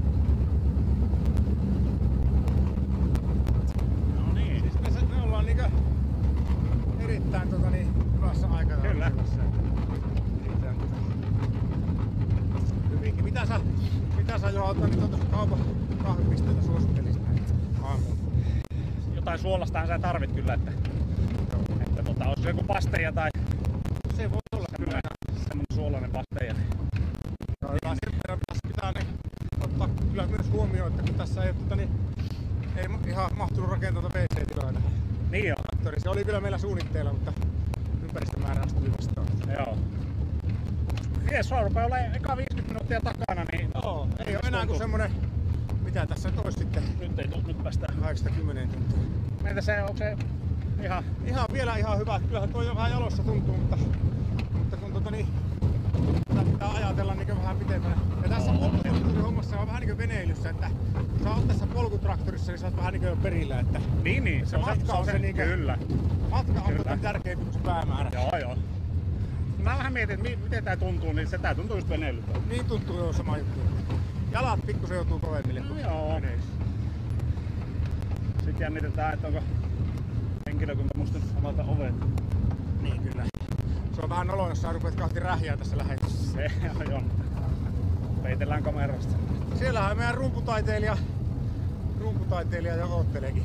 No niin. Siis me, se, me ollaan niinkö erittäin tota niin hyvässä aikataulussa. Kyllä. Erittäin tota hyvinkin. Mitä sä, mitä sä jo Otto, niin tuossa kaupan kahvipisteitä suosittelisit näitä aamulla? Jotain suolastahan sä tarvit kyllä, että, että tota, olisi joku pasteja tai Se voi olla kyllä. semmonen suolainen pasteja. Ja hyvä sen verran tässä pitää niin ottaa kyllä myös huomioon, että kun tässä ei ole tota, niin, ei ihan mahtunut rakentaa W C-tiloja tähän Niin joo. traktoriin. Se oli kyllä meillä suunnitteilla, mutta ympäristömääräys tuli vastaan. Joo. Mies, sua rupeaa olemaan eka viisikymmentä minuuttia takana, niin Joo, ei ole enää kuin semmonen, mitä tässä nyt olisi sitten, nyt ei tuu, nyt päästään. kahdeksankymmentä tuntia. Meitä se, onko se ihan... Ihan vielä ihan hyvä, kyllähän tuo jo vähän jalossa tuntuu, mutta, mutta kun tota niin, tätä pitää ajatella niin vähän pitempänä. Ja tässä polkutraktorihommassa on vähän niin kuin veneilyssä, että kun sä oot tässä polkutraktorissa, niin sä oot vähän niin kuin jo perillä, että Niin, niin. Se matka on se niinkö- Kyllä. matka on Kyllä. tota tärkeämpi kuin se päämäärä. Joo, joo. Mä vähän mietin, että mi- miten tää tuntuu, niin se tää tuntuu just veneilyltä. Niin tuntuu jo sama juttu. Jalat pikkusen joutuu kovemmille No kuin joo. veneilyssä. Sitten jännitetään, että onko henkilökunta musta nyt avata ovet. Niin kyllä. Se on vähän noloa, jos sä rupeat kahti rähiä tässä lähetyksessä. Se on jo. Peitellään kamerasta. Siellähän meidän rumputaiteilija, rumputaiteilija jo ootteleekin.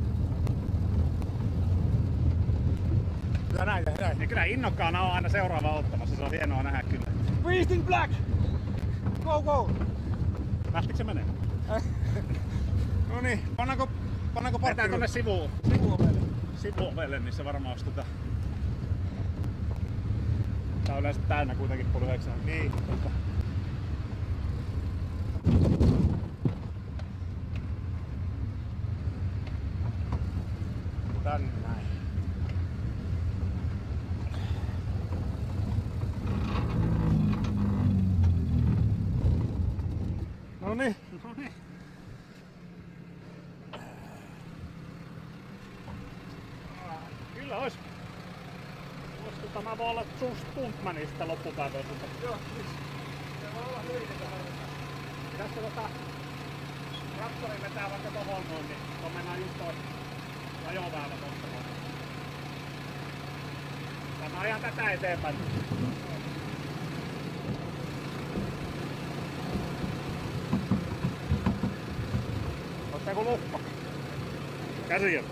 Kyllä näin, näin. Ja kyllä innokkaana on aina seuraava ottamassa, se on hienoa nähdä kyllä. Beasting Black! Go, go! Lähtikö se menee? No niin, pannaanko, pannaanko Mennään parkkiruutu tonne sivuun. sivuovelle? Sivuovelle, niin se varmaan olisi tota... Tää on yleensä täynnä kuitenkin puoli yhdeksän. Niin. Tota. Tänne näin. No niin. No niin. Kyllä ois. Ois tota, mä voin olla sun stuntmanista loppupäivää. Joo, siis. Se voi olla hyvinkin tähän. Pitäisikö tota traktori vetää vaikka tohon noin, niin tuon mennään just toi ajoväylä tosta noin. Ja mä ajan tätä eteenpäin. Ottaako joku luppa? Käsi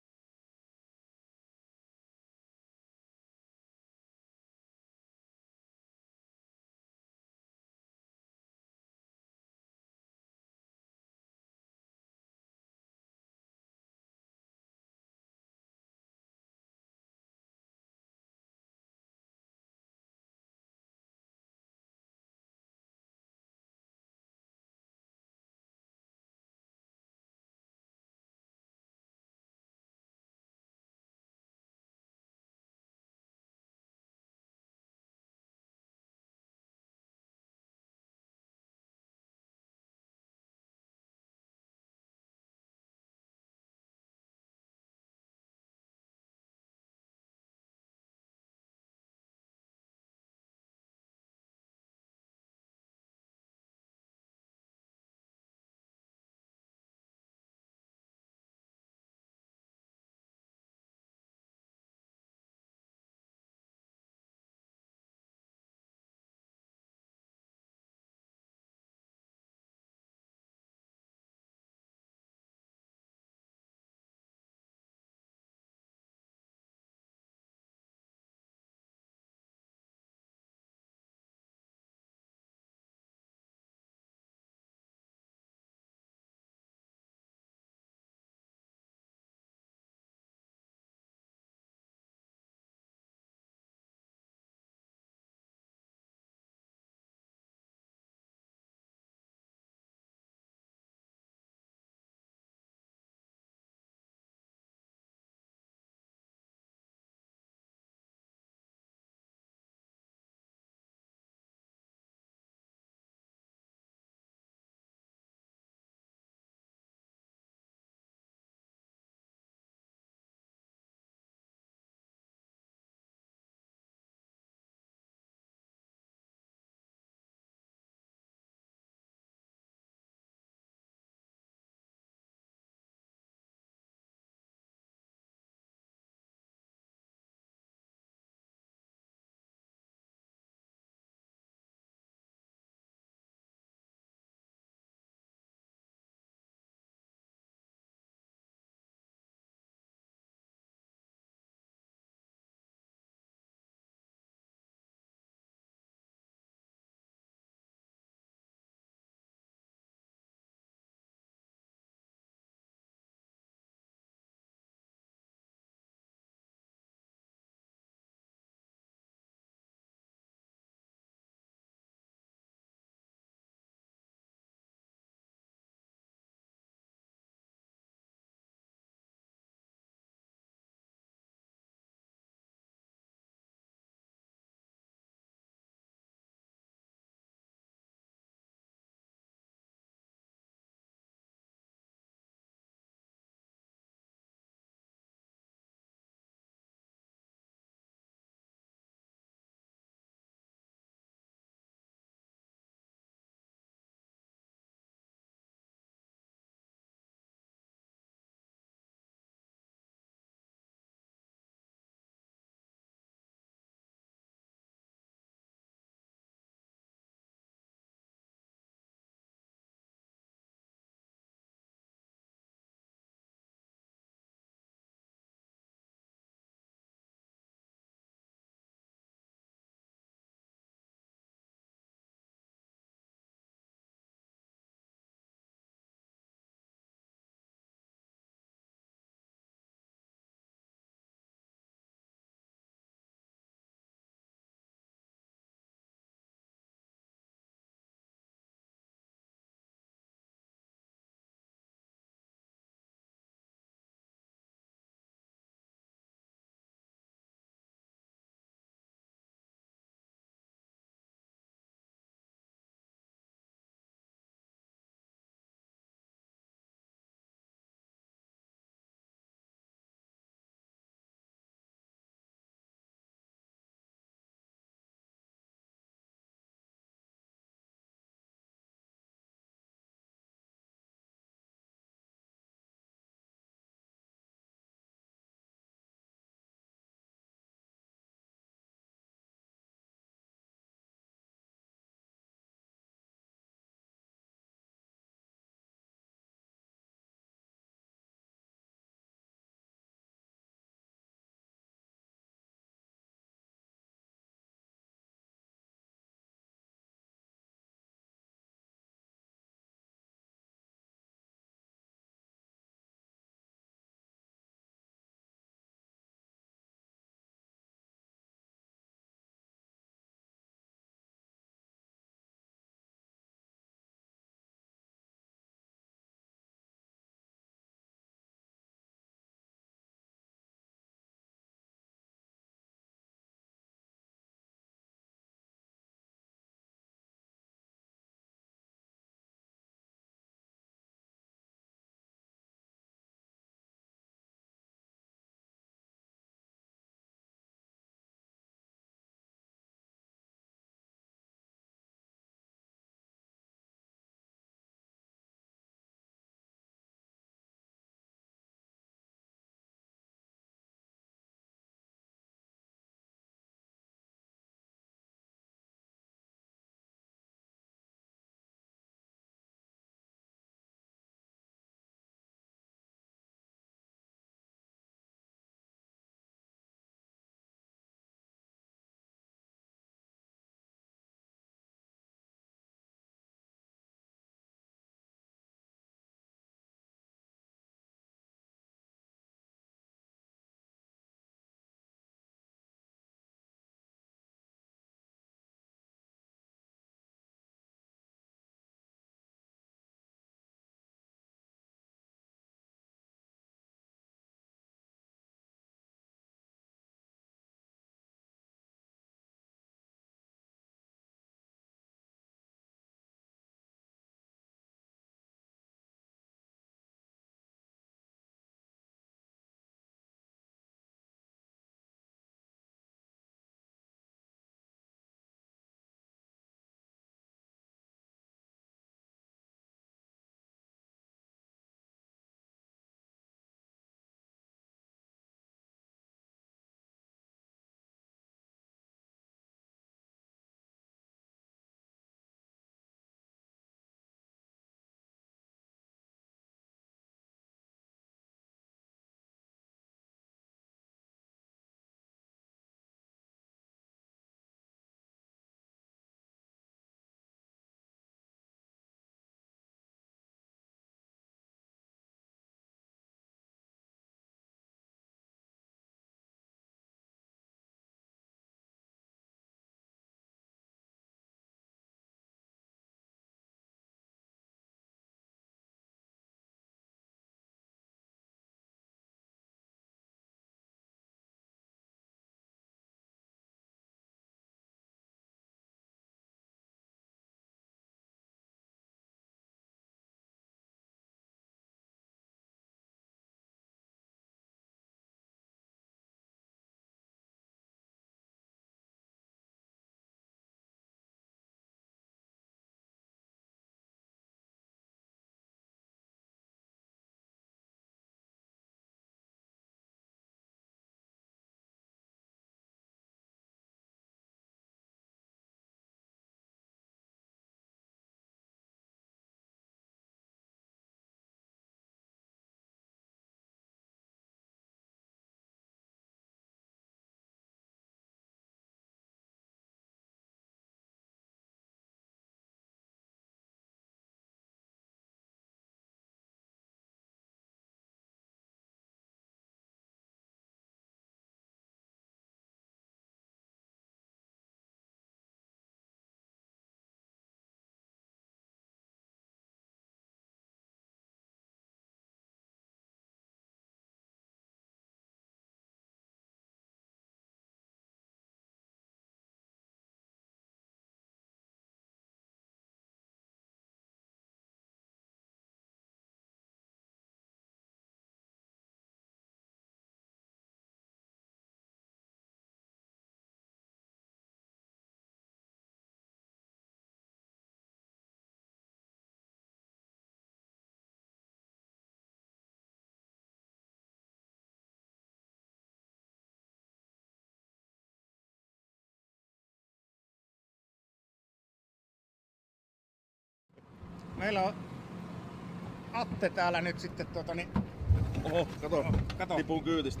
meillä on Atte täällä nyt sitten tuota niin... Oho, kato, Oh, kato. tipun kyytistä.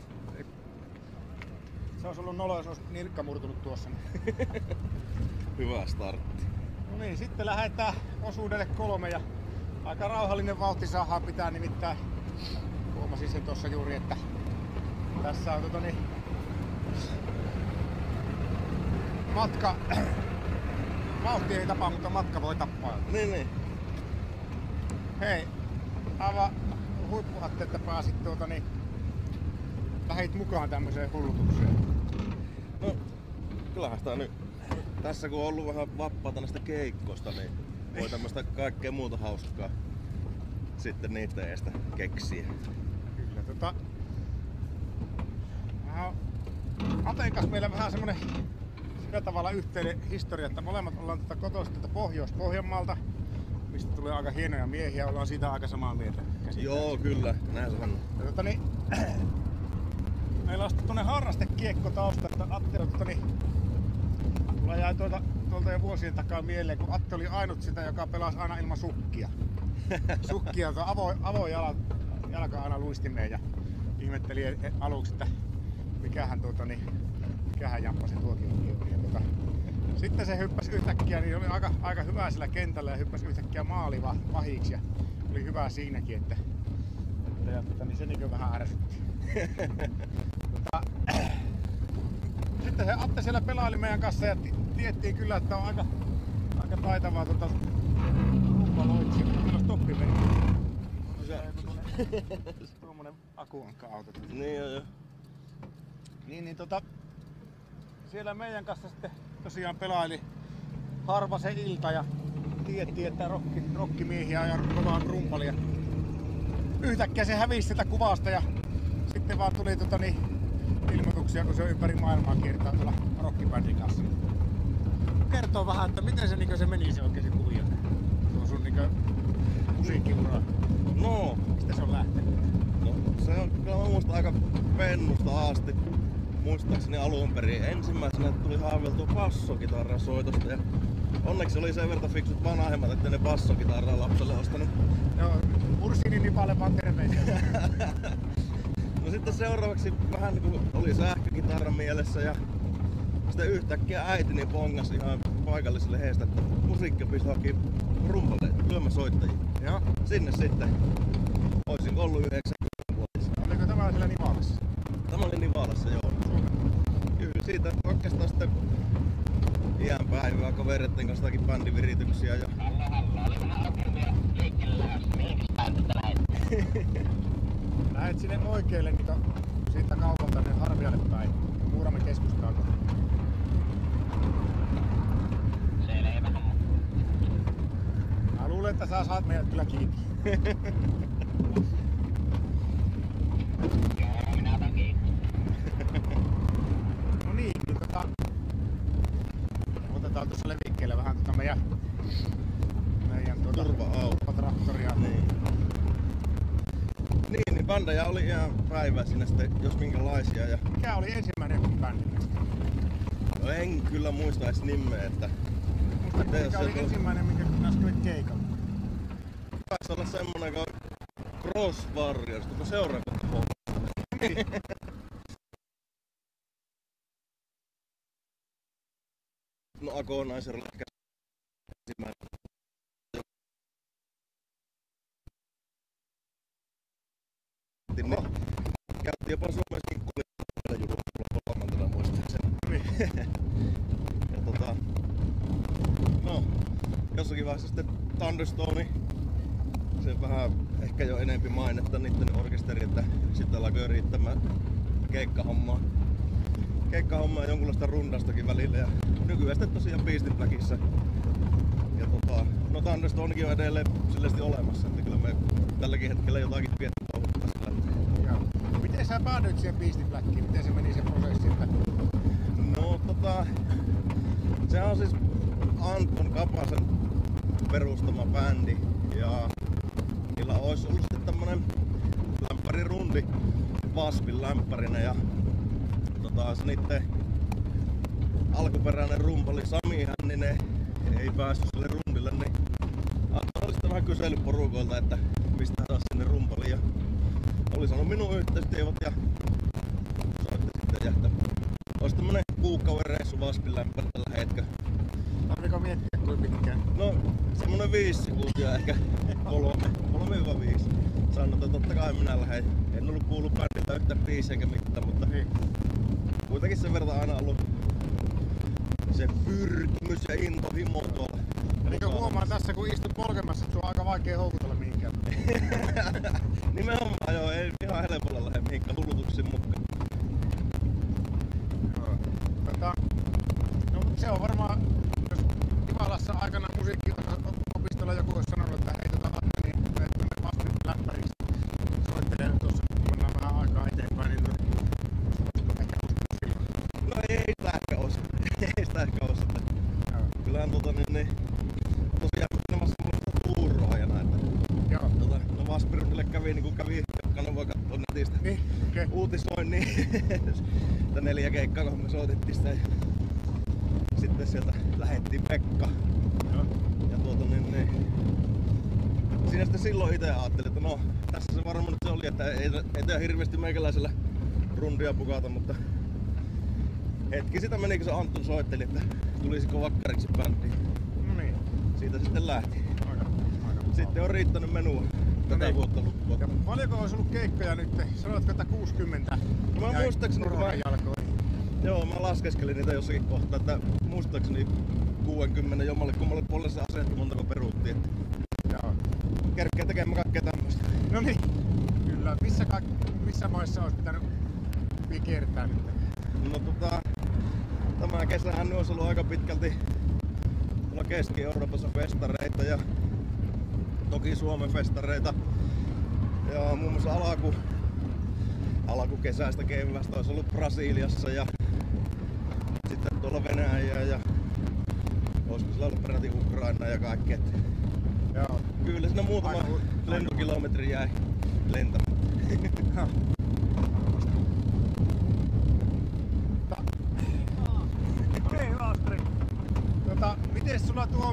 Se olisi ollut nolo, jos olisi nilkka murtunut tuossa. Hyvä startti. No niin, sitten lähdetään osuudelle kolme ja aika rauhallinen vauhti saadaan pitää, nimittäin huomasin sen tuossa juuri, että tässä on tota niin, matka, vauhti ei tapa, mutta matka voi tappaa. Niin, niin. Hei, aivan huippuatte, että pääsit tuota niin, lähit mukaan tämmöiseen hullutukseen. No, kyllähän sitä nyt. Tässä kun on ollut vähän vapaata näistä keikkoista, niin voi tämmöstä kaikkea muuta hauskaa sitten niitä eestä keksiä. Kyllä, tota... Aten kanssa meillä vähän semmonen sillä tavalla yhteinen historia, että molemmat ollaan tätä kotoisin tätä Pohjois-Pohjanmaalta, mistä tulee aika hienoja miehiä, ollaan siitä aika samaa mieltä. Joo, kyllä. Näin se on. Ja, tota, niin, meillä on sitten tuonne harrastekiekko tausta, että Atte on tota, niin, mulla jäi tuolta, tuolta jo vuosien takaa mieleen, kun Atte oli ainut sitä, joka pelasi aina ilman sukkia. Sukkia, joka avo, avoin jala, jalka aina luistimeen ja ihmetteli aluksi, että mikähän, tuota, niin, mikähän jamppa se tuokin on. Ja, tuota, sitten se hyppäsi yhtäkkiä, niin oli aika, aika hyvä sillä kentällä ja hyppäsi yhtäkkiä maalivahiksi ja oli hyvä siinäkin, että, että ja, tuota, niin se niin vähän ärsytti. Tota, sitten se Atte siellä pelaili meidän kanssa ja tiedettiin kyllä, että on aika, aika taitavaa tuota, rumpaloitsi. Kyllä stoppi meni. Tuommoinen akuankka-auto. Niin joo joo. Niin, niin tota, siellä meidän kanssa sitten tosiaan pelaili harva se ilta ja tiedettiin, että rokki, rokkimiehiä ja kovaa rumpalia. Yhtäkkiä se hävisi sitä kuvasta ja sitten vaan tuli tota, niin, ilmoituksia, kun se on ympäri maailmaa kiertää tuolla rockibändin kanssa. Kertoo vähän, että miten se, niin se meni se oikein se kuvio. Tuo sun niin musiikkiura. No, Mistä se on lähtenyt? no, se on kyllä mä muistan aika pennusta asti. Muistaakseni alun perin ensimmäisenä tuli haaveltua bassokitarran soitosta ja onneksi oli sen verran fiksut vanhemmat, että ne bassokitarraa lapselle ostanut. Joo, Ursinin nipalle vaan terveisiä. No sitten seuraavaksi vähän niinku oli sähkökitarra mielessä ja sitten yhtäkkiä äitini pongasi ihan paikalliselle heistä, että musiikkiopisto haki rumpalle lyömäsoittajia. Joo. Sinne sitten. Oisin ollut yhdeksänkymmentävuotias. Oliko tämä siellä Nivalassa? Tämä oli Nivalassa, joo. Kyllä siitä oikeastaan sitten iän päivää kavereiden kanssa jotakin bändivirityksiä ja... Halla halla, oli vähän ongelmia liikkeelle lähdössä. Mihinkäs päin tästä lähet? Lähet sinne oikealle niin siitä kaupalta niin Harvialle päin. Muuramen keskustaan. Selvä. Mä luulen, että sä saat meidät kyllä kiinni. Joo, minä otan kiinni. No niin, niin tota... Otetaan tuossa levikkeelle vähän tota meidän... Meidän tuota... Turva-auto. Traktoria. Niin. Niin, niin bändejä oli ihan päivää siinä sitten, jos minkälaisia. Ja... Mikä oli ensimmäinen bändi? No en kyllä muista edes nimeä, että... Muistatko, Jos mikä se oli tuli- ensimmäinen, minkä kanssa kävit keikalla? Taisi olla semmonen kuin Cross Warriors, tuko seurakunta. No Agonizer lätkä ensimmäinen. Niin, käytti jopa Suomen sinkkuja juhlulla kolmantena muistaakseni. Ja tota... No, jossakin vaiheessa sitten Thunderstone, se vähän ehkä jo enempi mainetta niitten orkesteri, että sitten alkoi riittämään keikkahommaa. Keikkahommaa ja jonkunlaista rundastakin välillä ja nykyään sitten tosiaan Beastin Blackissa. Ja tota, no Thunderstonekin on edelleen selvästi olemassa, että kyllä me tälläkin hetkellä jotakin pientä touhuttaa sillä. Joo. Miten sä päädyit siihen Beastin Blackiin? Miten se meni se prosessi? Että... No tota, se on siis Anton Kapasen perustama bändi ja niillä olisi ollut sitten tämmönen lämpärirundi Waspin lämpärina ja tota, se niitten alkuperäinen rumpali Sami Hänninen ei päässyt sille rundille, niin Anton oli sitten vähän vähän kysellyt porukoilta, että mistä taas sinne rumpaliin. Ja oli sanonut minun yhteystiedot ja soitti sitten ja että olisi tämmönen kuukauden reissu Vaspin lämpärä tällä hetkellä. Tarviiko miettiä kuin pitkään? No semmonen viisi sekuntia ehkä kolme, kolme viisi. Sanoin, että totta kai minä lähden. En ollut kuullut bändiltä yhtään biisiä eikä mitään, mutta Niin. kuitenkin sen verran aina ollut se pyrkimys ja intohimo tuolla. Elikö huomaan tässä kun istut polkemassa, että sun on aika vaikea houkutella mihinkään? Nimenomaan joo, ei ihan helpolla lähde mihinkään hullutuksiin mukaan. Joo. Tota, no, mut se on varmaan, jos Ivalassa aikana musiikkiopistolla joku olisi sanonut, että hei tota Atte, niin menet tuonne Vaspin läppäriksi soittelee tuossa, kun mennään vähän aikaa eteenpäin, niin ehkä silloin. No ei sitä ehkä oo. Ei sitä ehkä oo sitten. Kyllähän tota niin, niin tosiaan kuuntelemassa mulle tuuroa ja näitä. Joo. Tota, no Vaspirundille kävi niin kuin kävi, jokainen voi katsoa netistä. Niin, okei. Okay. Uutisoin niin, että neljä keikkaa kun me soitettiin sitä. Ja sitten sieltä lähettiin Pekka. Joo. Ja tuota niin, niin siinä sitten silloin itse ajattelin, että no tässä se varmaan nyt se oli, että ei, ei tää hirveästi meikäläisellä rundia pukata, mutta hetki sitä meni, kun se Anttu soitteli, että tulisiko vakkariksi bändiin. No niin. Siitä sitten lähti. Aika, aika. Sitten on riittänyt menua tätä niin. vuotta lukkoa. Ja paljonko olisi ollut keikkoja nyt? Sanoitko, että kuusikymmentä? No mä jäi muistaakseni, kun koronan mä- jalkoihin. Joo, mä laskeskelin niitä jossakin kohtaa, että muistaakseni kuusikymmentä jommalle kummalle puolelle se asetti montako peruuttiin. Joo. Kerkkää tekemään kaikkea tämmöistä. No niin. Kyllä. Missä, kaik- missä maissa olisi pitänyt kiertää nyt? No tota, tämä kesähän olisi ollut aika pitkälti tuolla Keski-Euroopassa festareita ja toki Suomen festareita. Ja muun muassa alku, alkukesäistä keväästä olisi ollut Brasiliassa ja sitten tuolla Venäjä ja olisiko sillä ollut peräti Ukraina ja kaikki. Et Joo. kyllä siinä muutama Aika hu- lentokilometri jäi lentämättä. Hei Astrid. Tota, miten sulla tuo,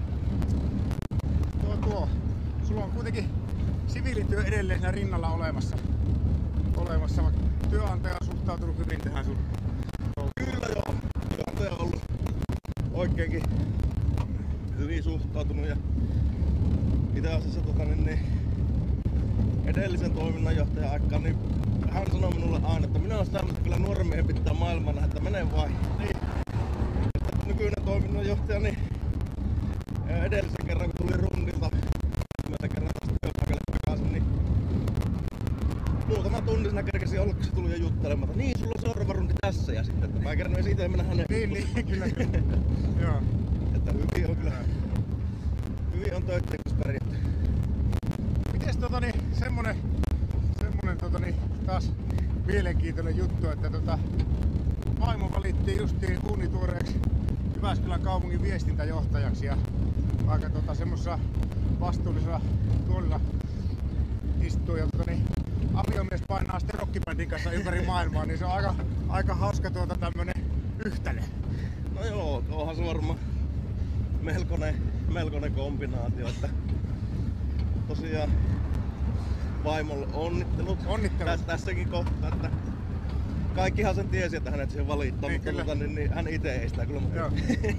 tuo, tuo, sulla on kuitenkin siviilityö edelleen siinä rinnalla olemassa, olemassa vaikka työnantaja on suhtautunut hyvin tähän sun Kyllä joo, työnantaja on ollut oikeinkin hyvin suhtautunut ja itse asiassa tota, niin, niin, edellisen toiminnanjohtajan aikaan niin hän sanoi minulle aina, että minä olen sitä, että kyllä nuoren miehen pitää maailman nähdä, että mene vai. Niin. Sitten nykyinen toiminnanjohtaja, niin edellisen kerran kun tuli rundilta, ensimmäisen kerran taas työpaikalle takaisin, niin muutama tunti siinä kerkesi olla, kun se tuli jo juttelemaan, että niin, sulla on seuraava rundi tässä ja sitten, että mä kerran siitä mennä hänen. Niin, niin, kyllä, kyllä. Joo. Että hyvin on kyllä, hyvin on töitten kanssa pärjätty. Mites tota niin, semmonen, semmonen tota niin, taas mielenkiintoinen juttu, että tota vaimo valittiin justiin uunituoreeksi Jyväskylän kaupungin viestintäjohtajaksi ja aika tota semmoisessa vastuullisella tuolilla istuu ja tota niin, aviomies painaa sitten rockibändin kanssa ympäri maailmaa, niin se on aika, aika hauska tuota tämmönen yhtälö. No joo, onhan se varmaan melkoinen, melkoinen kombinaatio, että tosiaan vaimolle onnittelut. Onnittelut. Täs, tässäkin kohtaa, että kaikkihan sen tiesi, että hänet siihen valittaa, Niin, mutta kyllä. tota, niin, niin, hän itse ei sitä kyllä. Joo.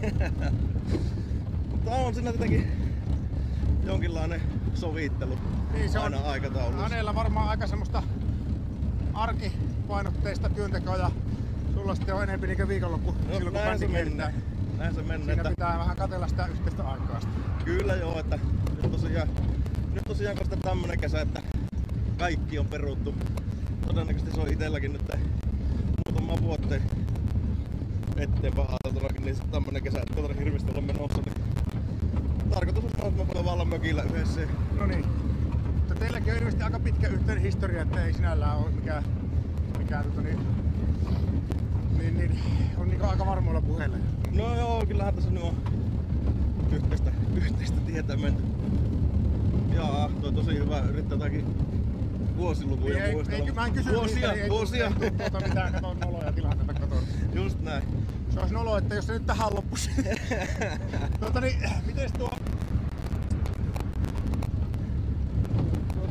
Mutta on siinä tietenkin jonkinlainen sovittelu Niin se on. aina aikataulussa. Hänellä varmaan aika semmoista arkipainotteista työntekoa ja sulla sitten on enemmän niinkö viikonloppu No, silloin kun näin se bändi menee. kiertää. Näin se menee. Siinä Että pitää vähän katsella sitä yhteistä aikaa sitten. kyllä joo, että nyt tosiaan, nyt tosiaan koska tämmönen kesä, että kaikki on peruttu. Todennäköisesti se on itelläkin nyt muutama vuoteen eteenpäin ajateltunakin, niin sitten tämmönen kesä, että ei hirveästi olla menossa. Niin tarkoitus on mahdollisimman paljon vallan mökillä yhdessä. No niin. Mutta teilläkin on ilmeisesti aika pitkä yhteinen historia, että ei sinällään ole mikään, mikään tota niin, niin, niin, on niinku aika varmoilla puheilla. No joo, kyllähän tässä nyt on yhteistä, yhteistä tietä menty. Jaa, toi tosi hyvä, yrittää jotakin vuosilukuja Ei, ei, muistella. ei, mä en kysy vuosia, niitä, ei, vuosia. Ei, ei tuota mitään, katon noloja tilanteita katon. Just näin. Se olisi nolo, että jos se nyt tähän loppuisi. tuota niin, mites tuo...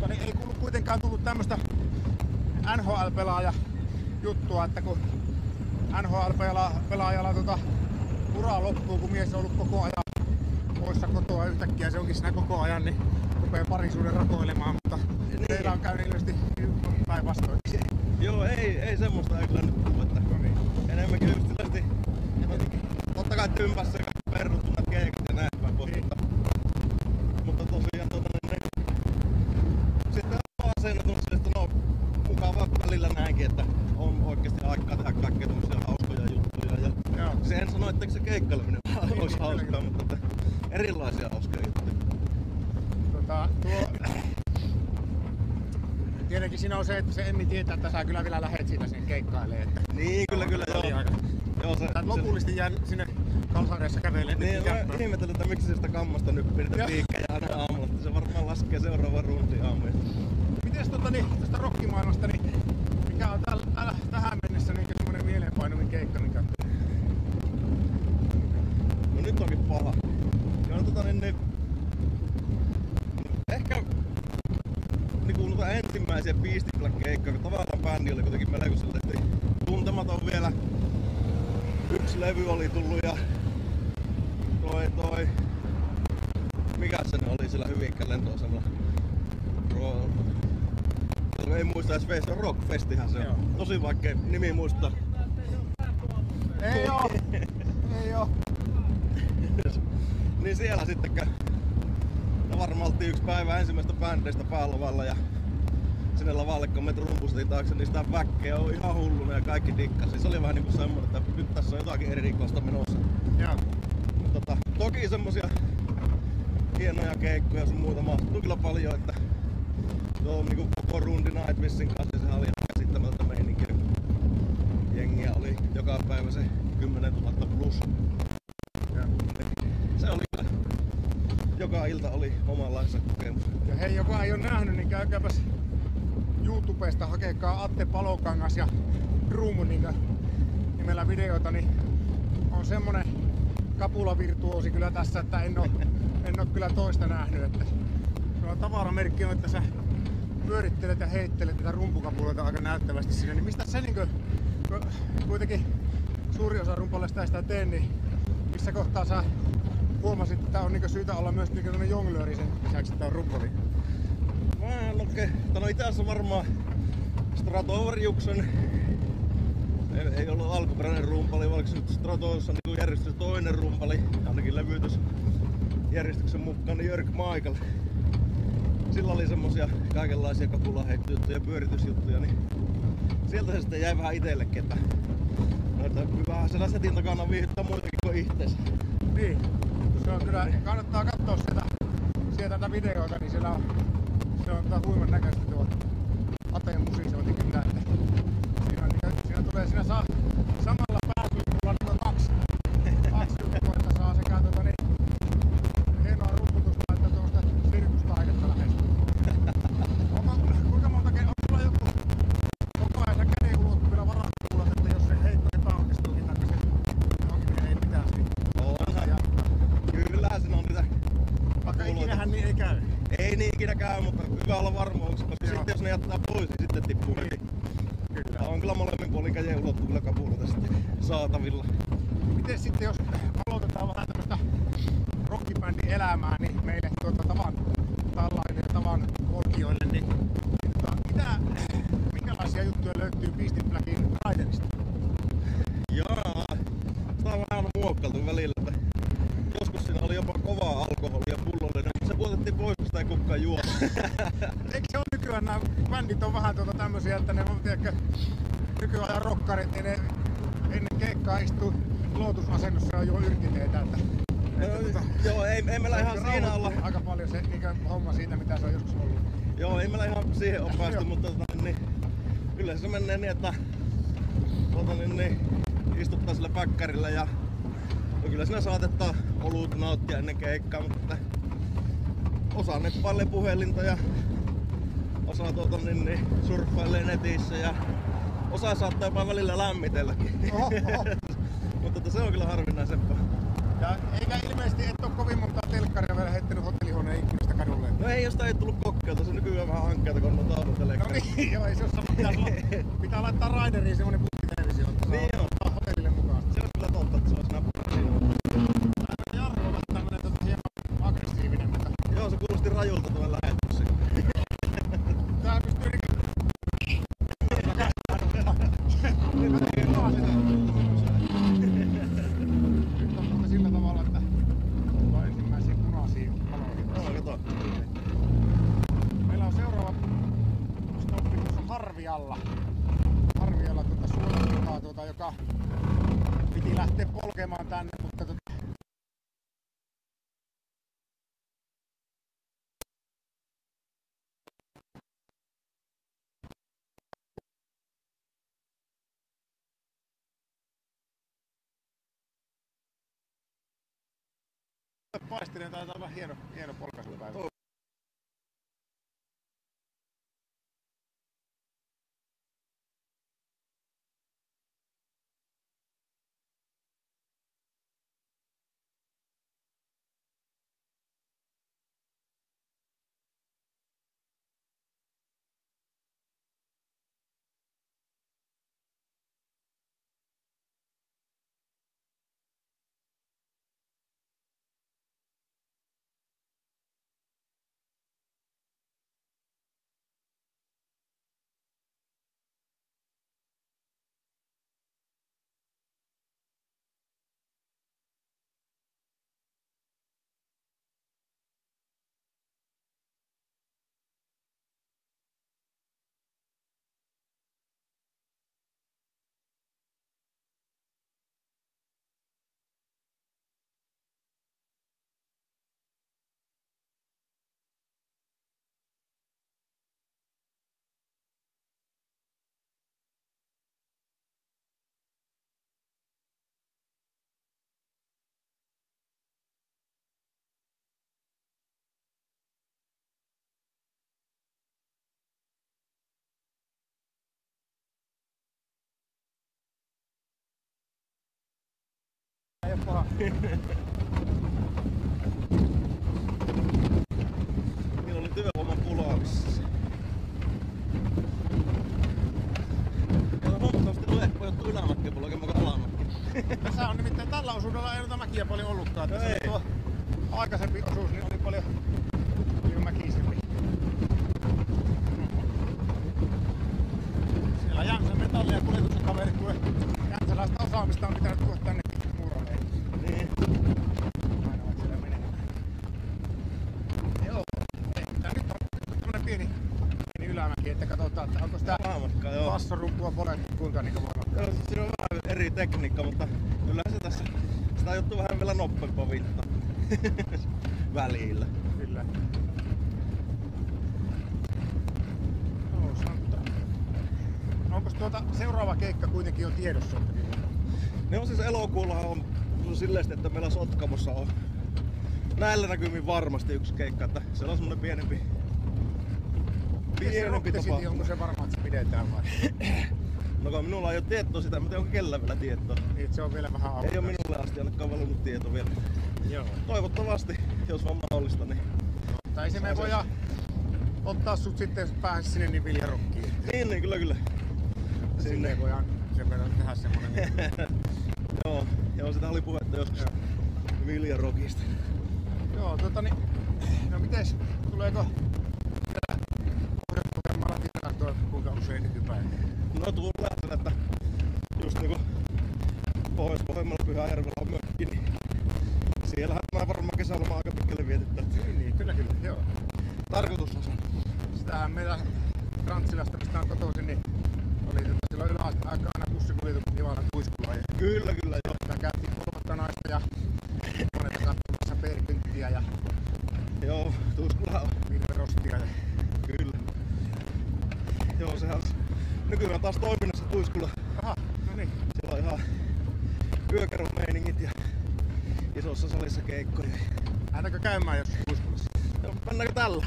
niin ei kuitenkaan tullut tämmöstä N H L-pelaaja juttua, että kun N H L-pelaajalla tota, ura loppuu, kun mies on ollut koko ajan poissa kotoa yhtäkkiä, se onkin siinä koko ajan, niin rupeaa parisuuden rakoilemaan, mutta niin. Teillä on käynyt ilmeisesti päinvastoin. Joo, ei, ei semmoista ei kyllä nyt tullut, että no niin. Enemmänkin ystävästi. Totta kai tympässä peruttumat keikat ja näin päin pois, niin. mutta, mutta tosiaan tuota, niin, sitten on asennettu, että no mukavaa välillä näinkin, että on oikeasti aikaa tehdä kaikkea tämmöisiä hauskoja juttuja. Ja joo. Se en sano, etteikö se keikkaileminen niin, olisi hauskaa, kyllä. Mutta että erilaisia hauskoja juttuja. Tota, tuo... Tietenkin siinä on se, että se Emmi tietää, että sä kyllä vielä lähet siitä sen keikkailemaan. Että niin, kyllä, kyllä, joo. Aika... joo se, Tää lopullisesti jää sinne Kalsareessa kävelee. Niin, mä ihmettelin, että miksi se sitä kammasta nyt pidetään piikkejä aina aamulla. Se varmaan laskee seuraavan rundin aamuja. Mites tota niin, tästä rockimaailmasta, niin mikä on täl, täl, tähän mennessä niin semmonen mieleenpainuvin keikka, mikä... No nyt onkin paha. Joo, tota niin, niin... Ehkä... Niinku noita ensimmäisiä Beastie Black keikkoja, kun tavallaan bändi oli kuitenkin melko sellaisesti tuntematon vielä. Yksi levy oli tullut ja... Toi toi... Mikäs se oli siellä Hyvinkään lentoasemalla? Ro... Ei muista edes Face Rockfestihän se on. Joo. Tosi vaikea nimi muistaa. Ei oo! Ei oo! Niin siellä sittenkään. No varmaan oltiin yksi päivä ensimmäistä bändeistä päälavalla ja sinne lavalle kun me trumpustiin taakse, niin sitä väkkeä on ihan hulluna ja kaikki dikkasi. Se oli vähän niinku semmonen, että nyt tässä on jotakin erikoista menossa. Joo. Tota, toki semmosia hienoja keikkoja sun muuta mahtuu kyllä paljon, että tuo niinku koko rundi Nightwishin kanssa sehän oli ihan käsittämätöntä meininkiä. Jengiä oli joka päivä se kymmenen tuhatta plus. Ja. Se oli kyllä. Joka ilta oli omanlaista kokemus. Ja hei, joka ei oo nähnyt, niin käykääpäs YouTubesta, hakekaa Atte Palokangas ja Drum niin nimellä videoita, niin on semmonen kapulavirtuoosi kyllä tässä, että en oo, en oo kyllä toista nähnyt. Että no, tavaramerkki on, että sä pyörittelet ja heittelet tätä rumpukapuloita aika näyttävästi siinä, niin mistä se niinkö, kuitenkin suuri osa rumpaleista ei sitä tee, niin missä kohtaa sä huomasit, että on niinkö syytä olla myös niinkö jonglööri sen lisäksi, että on rumpali? Mä en okei. Okay. No itä asiassa varmaan Stratovariuksen ei, ei ollut alkuperäinen rumpali, vaan nyt Stratossa niin järjestys toinen rumpali, ainakin levytys järjestyksen mukaan, niin Jörg Michael. Sillä oli semmosia kaikenlaisia kapulaheittojuttuja ja pyöritysjuttuja, niin sieltä se sitten jäi vähän itsellekin, että noita vähän siellä setin takana viihdyttää muitakin kuin itteensä. Niin, se on kyllä, kannattaa katsoa sieltä, sieltä tätä videoita, niin siellä on, se on kyllä huiman näköistä tuo Ateen musiisointi kyllä, että siinä, on, siinä tulee siinä saa, samalla pääsylkulla niin kaksi, kaksi juttua, että saa sekä tuota niin hienoa rumputusta että tuosta sirkustaidetta lähestyä. Kuinka monta kertaa, on sulla joku koko ajan sä käden ulottuvilla varattuulla, että jos se heitto epäonnistuukin tai se onkin ei mitään siitä. Onhan. Kyllähän siinä on niitä. Vaikka ikinähän niin ei käy. Ei niin ikinä käy, mutta hyvä olla varmuus, koska joo. Sitten jos ne jättää pois, niin sitten tippuu heti. Niin. Kyllä. On kyllä molemmin puolin käden ulottuvilla kapuloita sitten saatavilla. Miten sitten jos aloitetaan vähän tämmöstä rockibändin elämää, niin meille tuota tavan tallaille ja tavan olkijoille, niin tota, mitä, minkälaisia juttuja löytyy Beastie Blackin Riderista? Jaa, sitä on vähän muokkailtu välillä, että joskus siinä oli jopa kovaa alkoholia pullollinen, mutta se puotettiin pois, kun sitä ei kukaan juo. Eikö se ole nykyään, nämä bändit on vähän tuota tämmösiä, että ne on tiedäkö, nykyajan rokkarit, niin ne ennen keikkaa istuu lootusasennossa ja juo yrtiteitä, että, että no, tota, joo, ei, ei meillä ihan siinä olla. Aika paljon se niinkö homma siitä, mitä se on joskus ollut. Joo, ei meillä ihan siihen ole päästy, mutta tota, niin, kyllä se menee niin, että tota, niin, niin, istuttaa sillä päkkärillä ja no, kyllä siinä saatettaa olut nauttia ennen keikkaa, mutta osa neppailee puhelinta ja osa tuota, niin, niin, surffailee netissä ja osa saattaa jopa välillä lämmitelläkin. Oho, oho. Mutta tota, se on kyllä harvinaisempaa. Ja eikä ilmeisesti et oo kovin montaa telkkaria vielä heittänyt hotellihuoneen ikkunasta kadulle. No ei jostain ei tullut kokkeelta, se on nykyään vähän hankkeita, kun on noita autotelekkaria. No niin, joo, ei se oo pitää, pitää laittaa Rideriin semmonen putkitelevisio, että saa Niin joo. ottaa hotellille mukaan. Se olisi kyllä totta, että se olisi näppärä. Jarro on vähän tämmönen tota hieman aggressiivinen, mutta Joo, se kuulosti rajulta tämän lähetyksen. tää pystyy niinku... Nyt on muuten sillä tavalla, että on ensimmäisiä punaisia valoja. Joo, kato. Meillä on seuraava stoppi tuossa Harvialla. Harvialla tuota suojapihaa, tuota, joka piti lähteä polkemaan tänne, mutta tuota... Paistinen taitaa olla hieno, hieno polkaisupäivä. Ei oo paha. Niillä oli työvoiman pulaa vissiin. Ja huomattavasti luekko jouttu ylämäkkiä puolella, oikein kuin alamäkkiä. Tässä on nimittäin tällä osuudella ei noita mäkiä paljon ollutkaan. No Tässä ei. tuo aikaisempi osuus niin oli paljon, paljon mäkisempi. Siellä Jämsän metalli- ja kuljetuksen kaverit, kun jämsäläistä osaamista on pitänyt tuoda tänne muuraleen. Niin. Aina ovat siellä menemään. Joo, ei, tää nyt on tämmönen pieni, pieni ylämäki, että katsotaan, että onko sitä Alamäkkä, joo. bassorumpua polettu kuinka niinku voimakkaan. Joo, siinä on vähän eri tekniikka, mutta kyllä se tässä sitä juttu vähän vielä nopeampaa vittaa. Välillä. Kyllä. Joo, sanotaan. Onko tuota seuraava keikka kuitenkin jo tiedossa? Ne on siis elokuulla on silleen, että meillä Sotkamossa on näillä näkymin varmasti yksi keikka, että siellä on semmonen pienempi pienempi City, onko se varma, että se pidetään vai? No kun minulla ei ole tietoa sitä, mutta onko kellä vielä tietoa? Niin, se on vielä vähän avointa. Ei ole minulle asti ainakaan valunut tieto vielä. Joo. Toivottavasti, jos on mahdollista, niin... Tai se me voidaan ottaa sut sitten, jos pääsis sinne niin Viljarokkiin. Niin, niin, kyllä, kyllä. Sinne voidaan sen verran tehdä semmonen. Joo, joo, sitä oli puhetta joskus Viljarokista. Joo, tota niin, no mites, tuleeko Pohjois-Pohjanmaalla tilastoa kuinka usein nykypäin? No tulee sen, että just niinku Pohjois-Pohjanmaalla Pyhäjärvellä on mökki, niin siellähän mä varmaan kesäloma aika pitkälle vietettä. Niin, niin, kyllä kyllä, joo. Tarkoitus on se. Sitähän meillä Krantsilasta, mistä on kotoisin, niin oli tota silloin yläaika aina bussikuljetukset Nivalan Tuiskulaan. Ja Kyllä, kyllä, joo. tää käytiin kolmatta naista ja monet katsomassa perkynttiä ja Joo, Tuiskula on. virverostia. Ja... Kyllä. Joo, sehän on nykyään taas toiminnassa Tuiskula. Aha, no niin. Siellä on ihan yökerron meiningit ja isossa salissa keikkoja. Lähdetäänkö käymään joskus Tuiskulassa? No, mennäänkö tällä?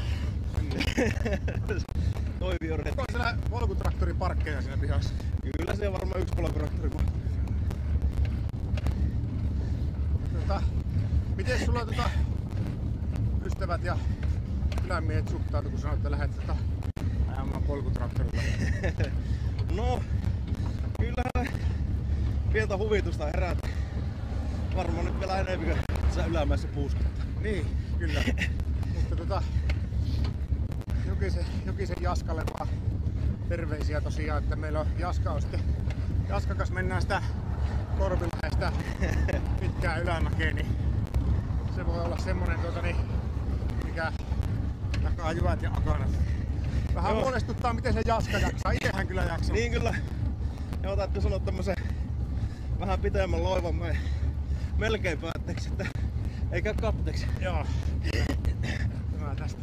Toivio Onko siellä polkutraktoriparkkeja siinä pihassa? Kyllä se on varmaan yksi polkutraktori. Tota, Miten sulla tota, ystävät ja kylämiehet suhtautuu, kun sanoit, että lähdet tota, ajamaan polkutraktorilla? No, kyllä pientä huvitusta herät. Varmaan nyt vielä enemmän kuin sä ylämäessä puuskuttaa. Niin, kyllä. Mutta tota, Jokisen, Jokisen Jaskalle vaan terveisiä tosiaan, että meillä on Jaska on sitten, Jaskan kanssa mennään sitä Korpilahdesta pitkään ylämäkeen, niin se voi olla semmonen tuota, niin, mikä jakaa jyvät ja akanat. Vähän Joo. huolestuttaa, miten se Jaska jaksaa. Itehän kyllä jaksaa. Niin kyllä. Joo, täytyy sanoa tämmösen vähän pitemmän loivan me melkein päätteeksi, että ei käy katteeksi. Joo. Tämä tästä.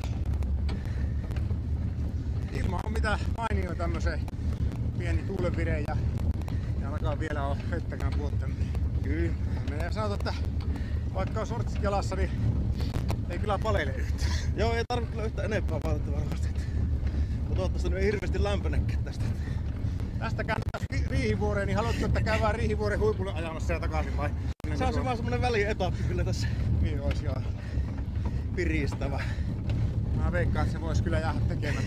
Ilma on mitä mainio tämmösen pieni tuulenvire ja, ja alkaa vielä olla heittäkään puottanut. Kyllä. Menee sanotaan, että vaikka on sortsit jalassa, niin ei kyllä palele yhtään. Joo, ei tarvitse kyllä yhtä enempää vaatetta varmasti. Mutta toivottavasti nyt ei hirveästi lämpenekään tästä. Tästä käännetään Riihivuoreen, niin haluatko, että käydään Riihivuoren huipulle ajamassa ja takaisin vai? Se olisi vaan semmonen välietappi kyllä tässä. Niin olisi joo. Piristävä. Mä veikkaan, että se vois kyllä jäädä tekemään.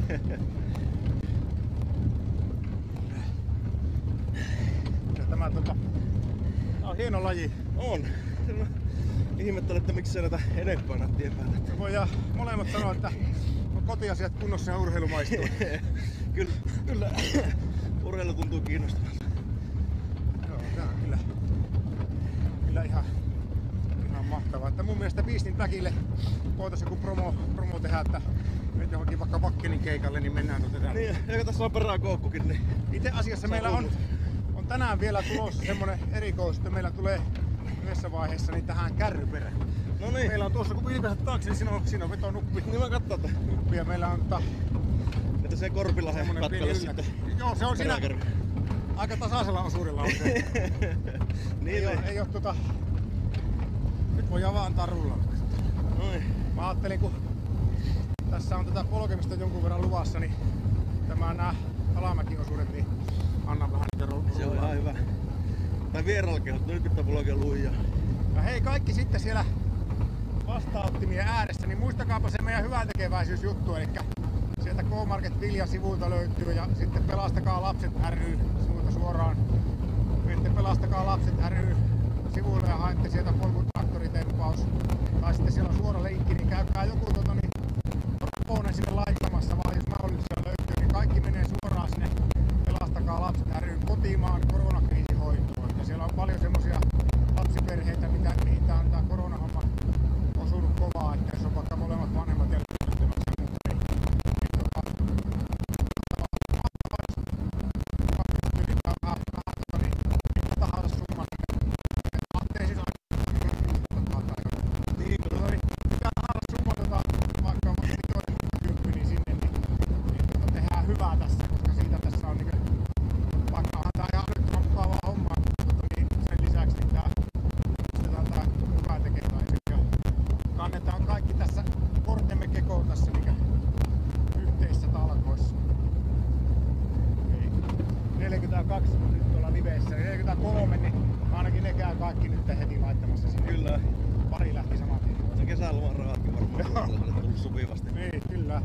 Ja tämä tota, tää on hieno laji. On. Ihmettelen, että miksi se näitä enempää näitä tien päällä. Me voidaan molemmat sanoa, että on kotiasiat kunnossa ja urheilu maistuu. Kyllä, kyllä. Urheilu tuntuu kiinnostavalta. Joo, tää on kyllä, kyllä ihan, ihan mahtavaa. Että mun mielestä Beastin Blackille voitais joku promo, promo tehdä, että nyt johonkin vaikka Vakkenin keikalle, niin mennään tuota tänne. Niin, eikä tässä on perään koukkukin, niin Itse asiassa Se on meillä on, hullut. on tänään vielä tulossa semmonen erikois, että meillä tulee yhdessä vaiheessa niin tähän kärryperä. no niin. Meillä on tuossa, kun vilkaset taakse, niin siinä on, siinä on vetonuppi. Niin mä katson, että, Nuppi ja meillä on tota, että se Korpilahden semmonen katkalle pieni sitten. yllätys. Joo, se on siinä peräkärry. aika tasaisella osuudella on se. Niin, ei, oo, niin. ei oo tota... Nyt voidaan vaan antaa rullaa. Noin. Mä ajattelin, kun tässä on tätä polkemista jonkun verran luvassa, niin tämä nää alamäkiosuudet, niin annan vähän niitä rullaa. Se on ihan hyvä. Tai vieraillakin, mutta nyt pitää polkea lujaa. Ja hei kaikki sitten siellä vastaanottimien ääressä, niin muistakaapa se meidän hyväntekeväisyysjuttu, eli sieltä K-Market Viljan sivuilta löytyy ja sitten Pelastakaa Lapset ry sivuilta suoraan. Menette Pelastakaa Lapset ry sivuille ja haette sieltä polkutraktoritempaus. Tai sitten siellä on suora linkki, niin käykää joku tota niin raponen sinne laittamassa, vaan jos mahdollista löytyy, niin kaikki menee suoraan sinne Pelastakaa Lapset ry kotimaan koronakriisihoitoon. Ja siellä on paljon semmosia lapsiperheitä, mitä mihin tää on tää koronahomma osunut kovaa, että jos on vaikka molemmat vanhemmat ja työttömät ja muuta, niin, niin tota, mahtavaa, jos kuka pystyy, niin tää on vähän, vähän tota, niin, mitä tahansa summa, niin ajattelin siis aina, niin, tota, niin, mitä tahansa summa, tota, vaikka on kymppi, niin sinne, niin, niin tota, tehdään hyvää tässä, koska siitä tässä on niin, vaikka onhan tää ihan älyttömän mukavaa hommaa, mutta niin, sen lisäksi niin tää pistetään tää hyvää tekeväisyys ja kannetaan kaikki tässä kortemme kekoon tässä mikä yhteisissä talkoissa. Ei. neljäkymmentäkaksi on nyt tuolla liveissä, niin neljäkymmentäkolme, niin ainakin ne käy kaikki nyt heti laittamassa sinne. Kyllä. Pari lähti saman tien. Se kesäloman rahatkin varmaan Joo. on tullut sopivasti. Niin, kyllä.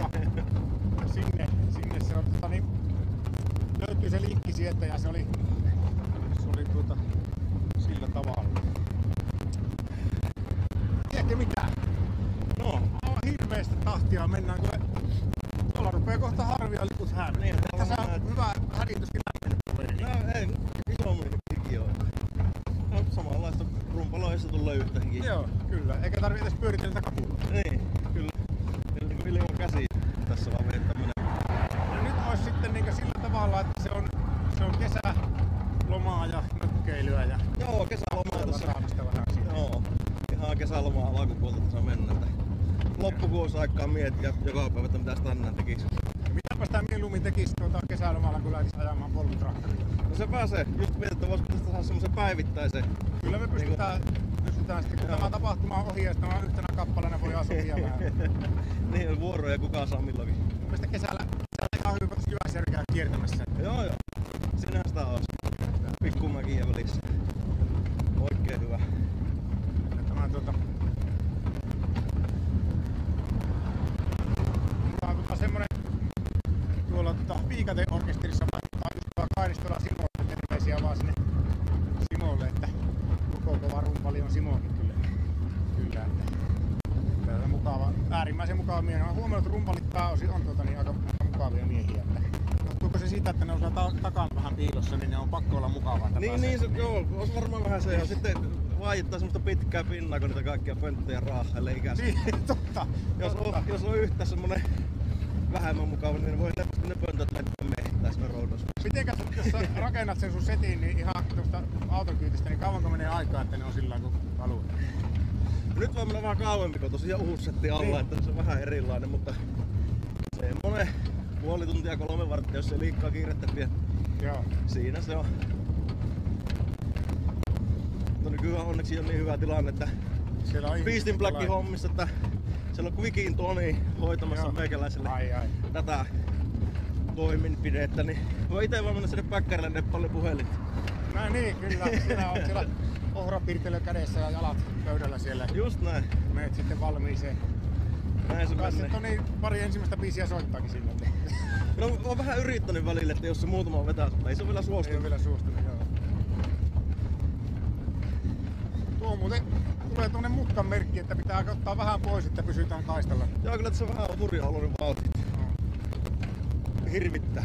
Ja sinne, sinne se on, tota, niin, löytyy se linkki sieltä ja se oli, se oli tuota, sillä tavalla. Tiedätkö mitä? No, Aivan hirveästi tahtia mennään, kun tuolla rupee kohta harvia liput hämään. Niin, täällä Tässä on on näet- hyvä hädityskin lämmennyt. no ei, isommin hiki on. No, samanlaista rumpaloissa tulee yhtä hiki. Joo, kyllä. Eikä tarvitse edes pyöritellä sitä kapulaa. Niin, kyllä. Eli niinku ilman käsi tässä vaan vielä tämmönen. Ja nyt olisi sitten niin sillä tavalla, että se on, se on kesälomaa ja mökkeilyä ja Joo, kesälomaa tässä. saamista vähän siitä. Joo, ihan kesälomaa alkupuolta tässä mennä. Että loppukuussa aikaa miettiä joka päivä, että mitä sitä tänään tekisi. Mitäpä sitä mieluummin tekisi tuota kesälomalla, kun lähtisi ajamaan polkutraktorilla? No se pääsee. Just mietin, että voisiko tästä saada semmosen päivittäisen. Kyllä me pystytään, pystytään sitten, kun Joo. tämä tapahtuma on ohi ja sitten tämä yhtenä kappaleena voi asua vielä. Niin, vuoroja kukaan saa milloinkin. Mun mielestä kesällä, kesällä ihan hyvä tuossa Jyväsjärvi käy kiertämässä. Joo joo. Sinähän sitä olisi. Pikkumäkiä välissä. Oikein hyvä. Ja tämä Sali on Simokin kyllä. Kyllä. Täällä on mukava, äärimmäisen mukava miehiä. Mä huomannut, että rumpalit pääosin on tuota, niin aika, aika mukavia miehiä. Että johtuuko se siitä, että ne on ta- takana vähän piilossa, niin ne on pakko olla mukavaa. Että Niin, pääsee, niin, se, joo, on varmaan vähän se. Ja sitten vaiittaa semmoista pitkää pinnaa, kun niitä kaikkia pönttöjä raahailee ikänsä. Niin, totta. Jos totta. on, jos on yhtä semmonen vähemmän mukava, niin voi helposti ne pöntöt lentää mehtää siinä roudossa. Mitenkäs, jos sä rakennat sen sun setin, niin ihan tuosta autokyytistä, niin kauanko menee aikaa, että ne on sillä lailla kuin haluat? Nyt voi mennä vähän kauemmin, kun tosiaan uusi setti alla, Niin. että se on vähän erilainen, mutta semmonen puoli tuntia, kolme varttia, jos se liikkaa kiirettä vie. Joo. Siinä se on. Mutta nykyään onneksi on niin hyvä tilanne, että Siellä on Beastin Blackin ihmiset, hommissa, että siellä on Quickin Toni hoitamassa Joo. meikäläiselle Ai ai. tätä toimenpidettä, niin voi ite vaan mennä sinne päkkärille neppalle puhelin. No niin, kyllä. Sinä on siellä ohrapirtelö kädessä ja jalat pöydällä siellä. Just näin. Meet sitten valmiiseen. Näin se Kai se menee. Toni pari ensimmäistä biisiä soittaakin sinne. No oon vähän yrittänyt välillä, että jos se muutama vetää, mutta ei se ole vielä Ei ole suostunut. vielä suostunut, joo. Tuo muuten tulee tuonne mutkan merkki, että pitää ottaa vähän pois, että pysytään kaistalla. Joo, kyllä tässä vähän on hurja oloinen vauhti. Hirvittää.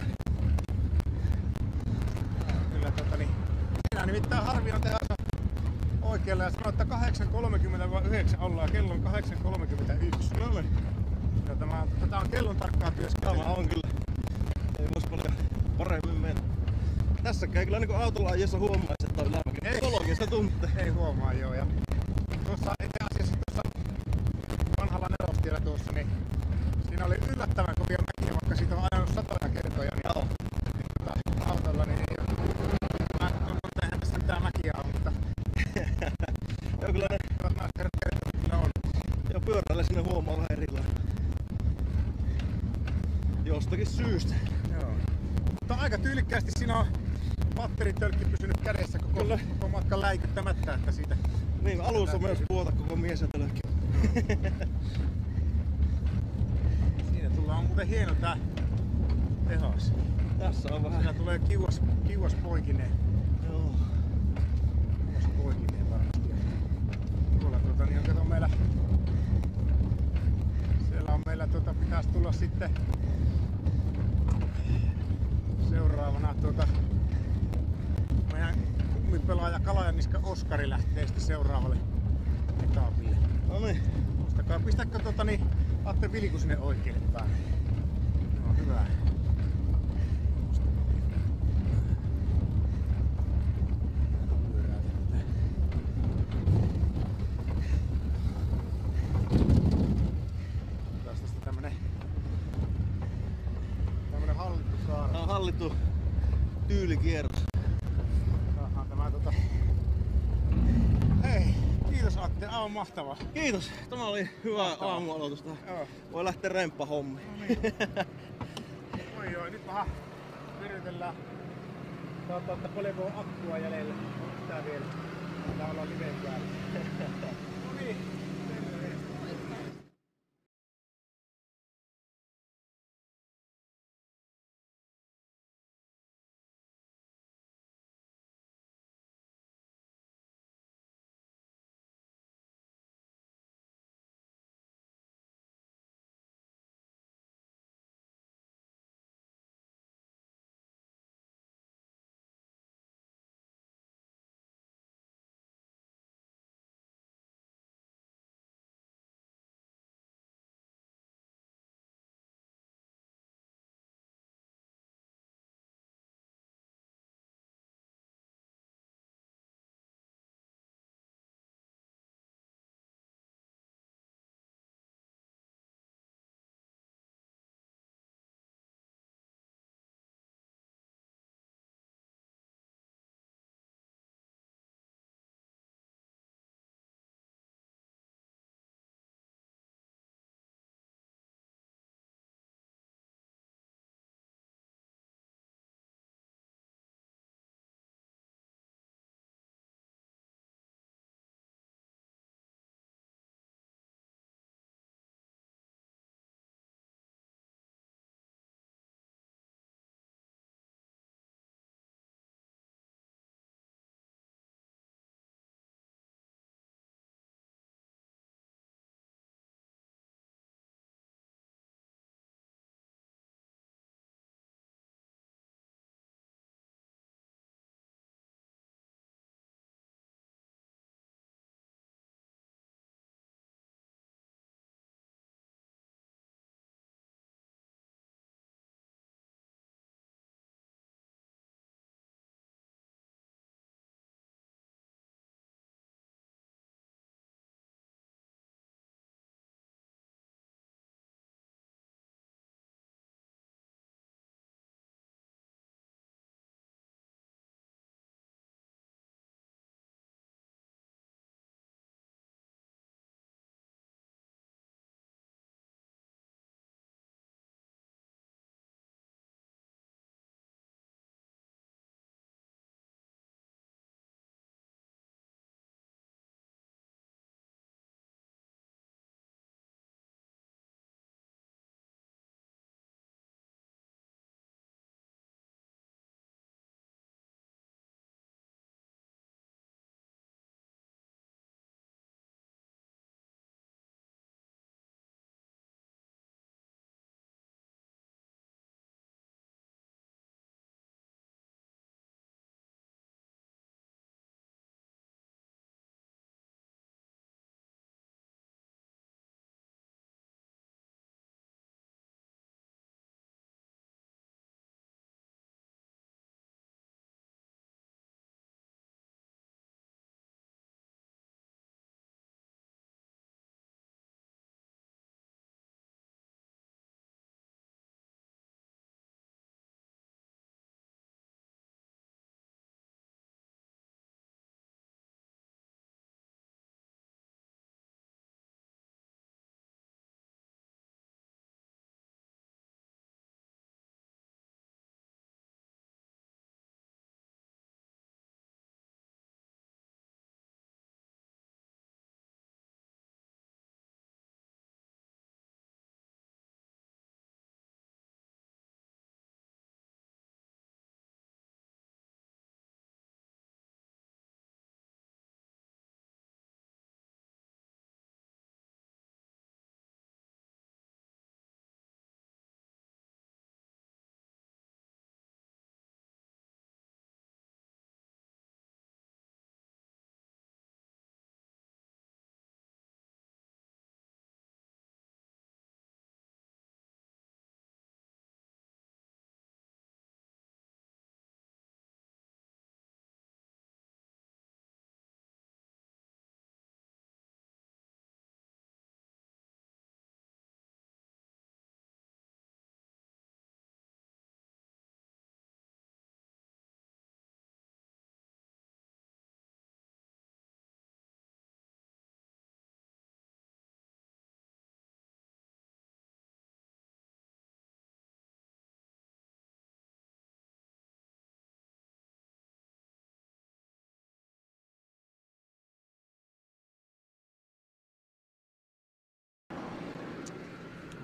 Kyllä tota niin. Siinä nimittäin Harvi on tehdä oikealla ja sanoo, että kahdeksan kolmekymmentäyhdeksän ollaan, kello on kahdeksan kolmekymmentäyksi. No niin. Ja tämä on, tätä on kellon tarkkaa työskentelyä. Tämä on kyllä. Ei vois paljon paremmin mennä. Tässäkään kyllä niinku autolla ajassa huomaisi, että on lämmin. Ei. Ekologista tuntee. Ei huomaa joo. Ja tuossa itse asiassa tuossa vanhalla nelostiellä tuossa, niin siinä oli yllättävän kovia mäkiä, vaikka siitä on ajanut satoja kertoja. Niin Joo. tota, autolla niin ei ole. Mä en tunnu, että eihän tässä mitään mäkiä ole, mutta Joo, kyllä ne hyvät naiset kertoo, kyllä on. ja pyörällä sinne huomaa vähän erilainen. Jostakin syystä. Joo. Mutta aika tyylikkäästi siinä on batteritölkki pysynyt kädessä koko, Kyllä. koko matkan läikyttämättä, että siitä Niin, alussa myös puota koko mies ja tölkki. siinä tullaan on muuten hieno tää tehas. Tässä on Siinä vähän. tulee kiuas, kiuas poikineen. Joo. Kiuas poikineen varmasti. Tuolla tuota niin on kato meillä. Siellä on meillä tuota pitäisi tulla sitten seuraavana tuota meidän kummipelaaja Kalajaniska Oskari lähtee sitten seuraavalle etapille. No niin. Muistakaa, pistäkö tuota niin Atte Vilku sinne oikealle päälle. No hyvä. Tästä sitten tämmönen tämmönen hallittu saara. Tää on hallittu tyylikierros. Saadaan tämä tota... Hei, kiitos Atte, aivan mahtavaa. Kiitos. Tämä oli hyvä Mahtavaa. aamualoitus. Joo. Voi lähteä remppahommiin. Oi joo, nyt vähän viritellään. Saattaa, että paljonko on akkua jäljellä. Onko tää vielä? Tää ollaan live päällä. No niin.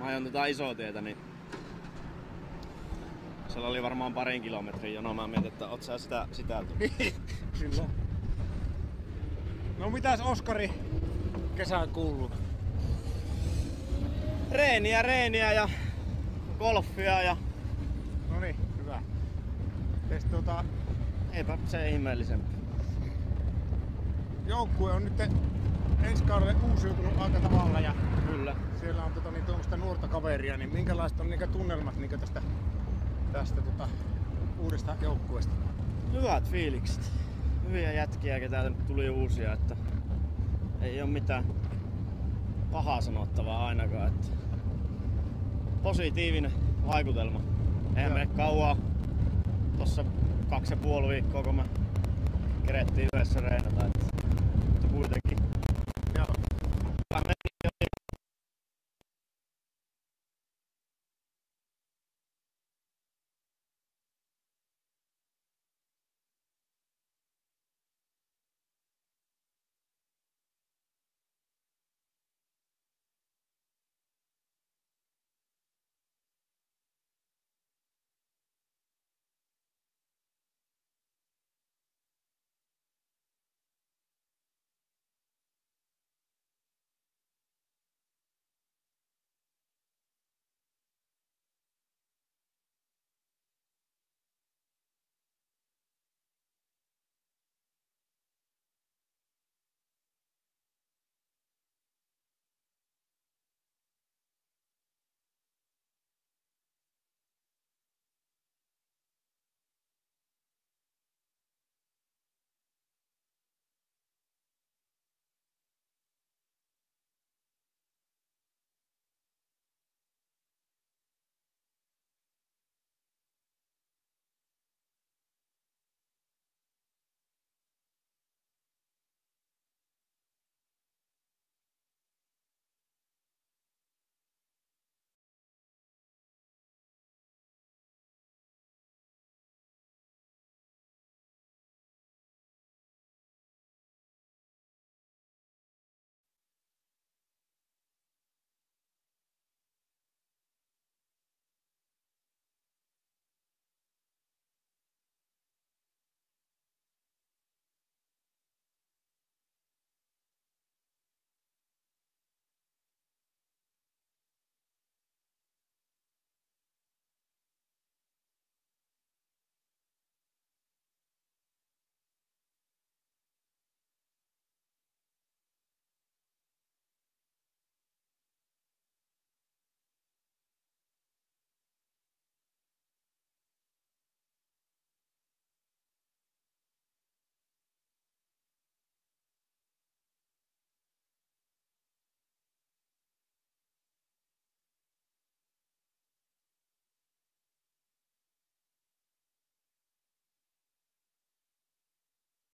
mä ajoin tätä isoa tietä, niin siellä oli varmaan parin kilometrin jono. Mä mietin, että oot sä sitä, sitä tullut. Silloin. No mitäs Oskari kesään kuuluu? Reeniä, reeniä ja golfia ja No niin, hyvä. Teistä tuota, eipä se ihmeellisempi. joukkue on nyt ensi kaudelle uusiutunut aika tavalla ja Kyllä. siellä on tota, niin, tuommoista nuorta kaveria, niin minkälaiset on niin tunnelmat niin tästä, tästä tota, uudesta joukkueesta? Hyvät fiilikset. Hyviä jätkiä, ketä nyt tuli uusia, että ei oo mitään pahaa sanottavaa ainakaan. Että positiivinen vaikutelma. Eihän mene kauaa. Tossa kaksi ja puoli viikkoa, kun me kerettiin yhdessä reenata. Että, mutta kuitenkin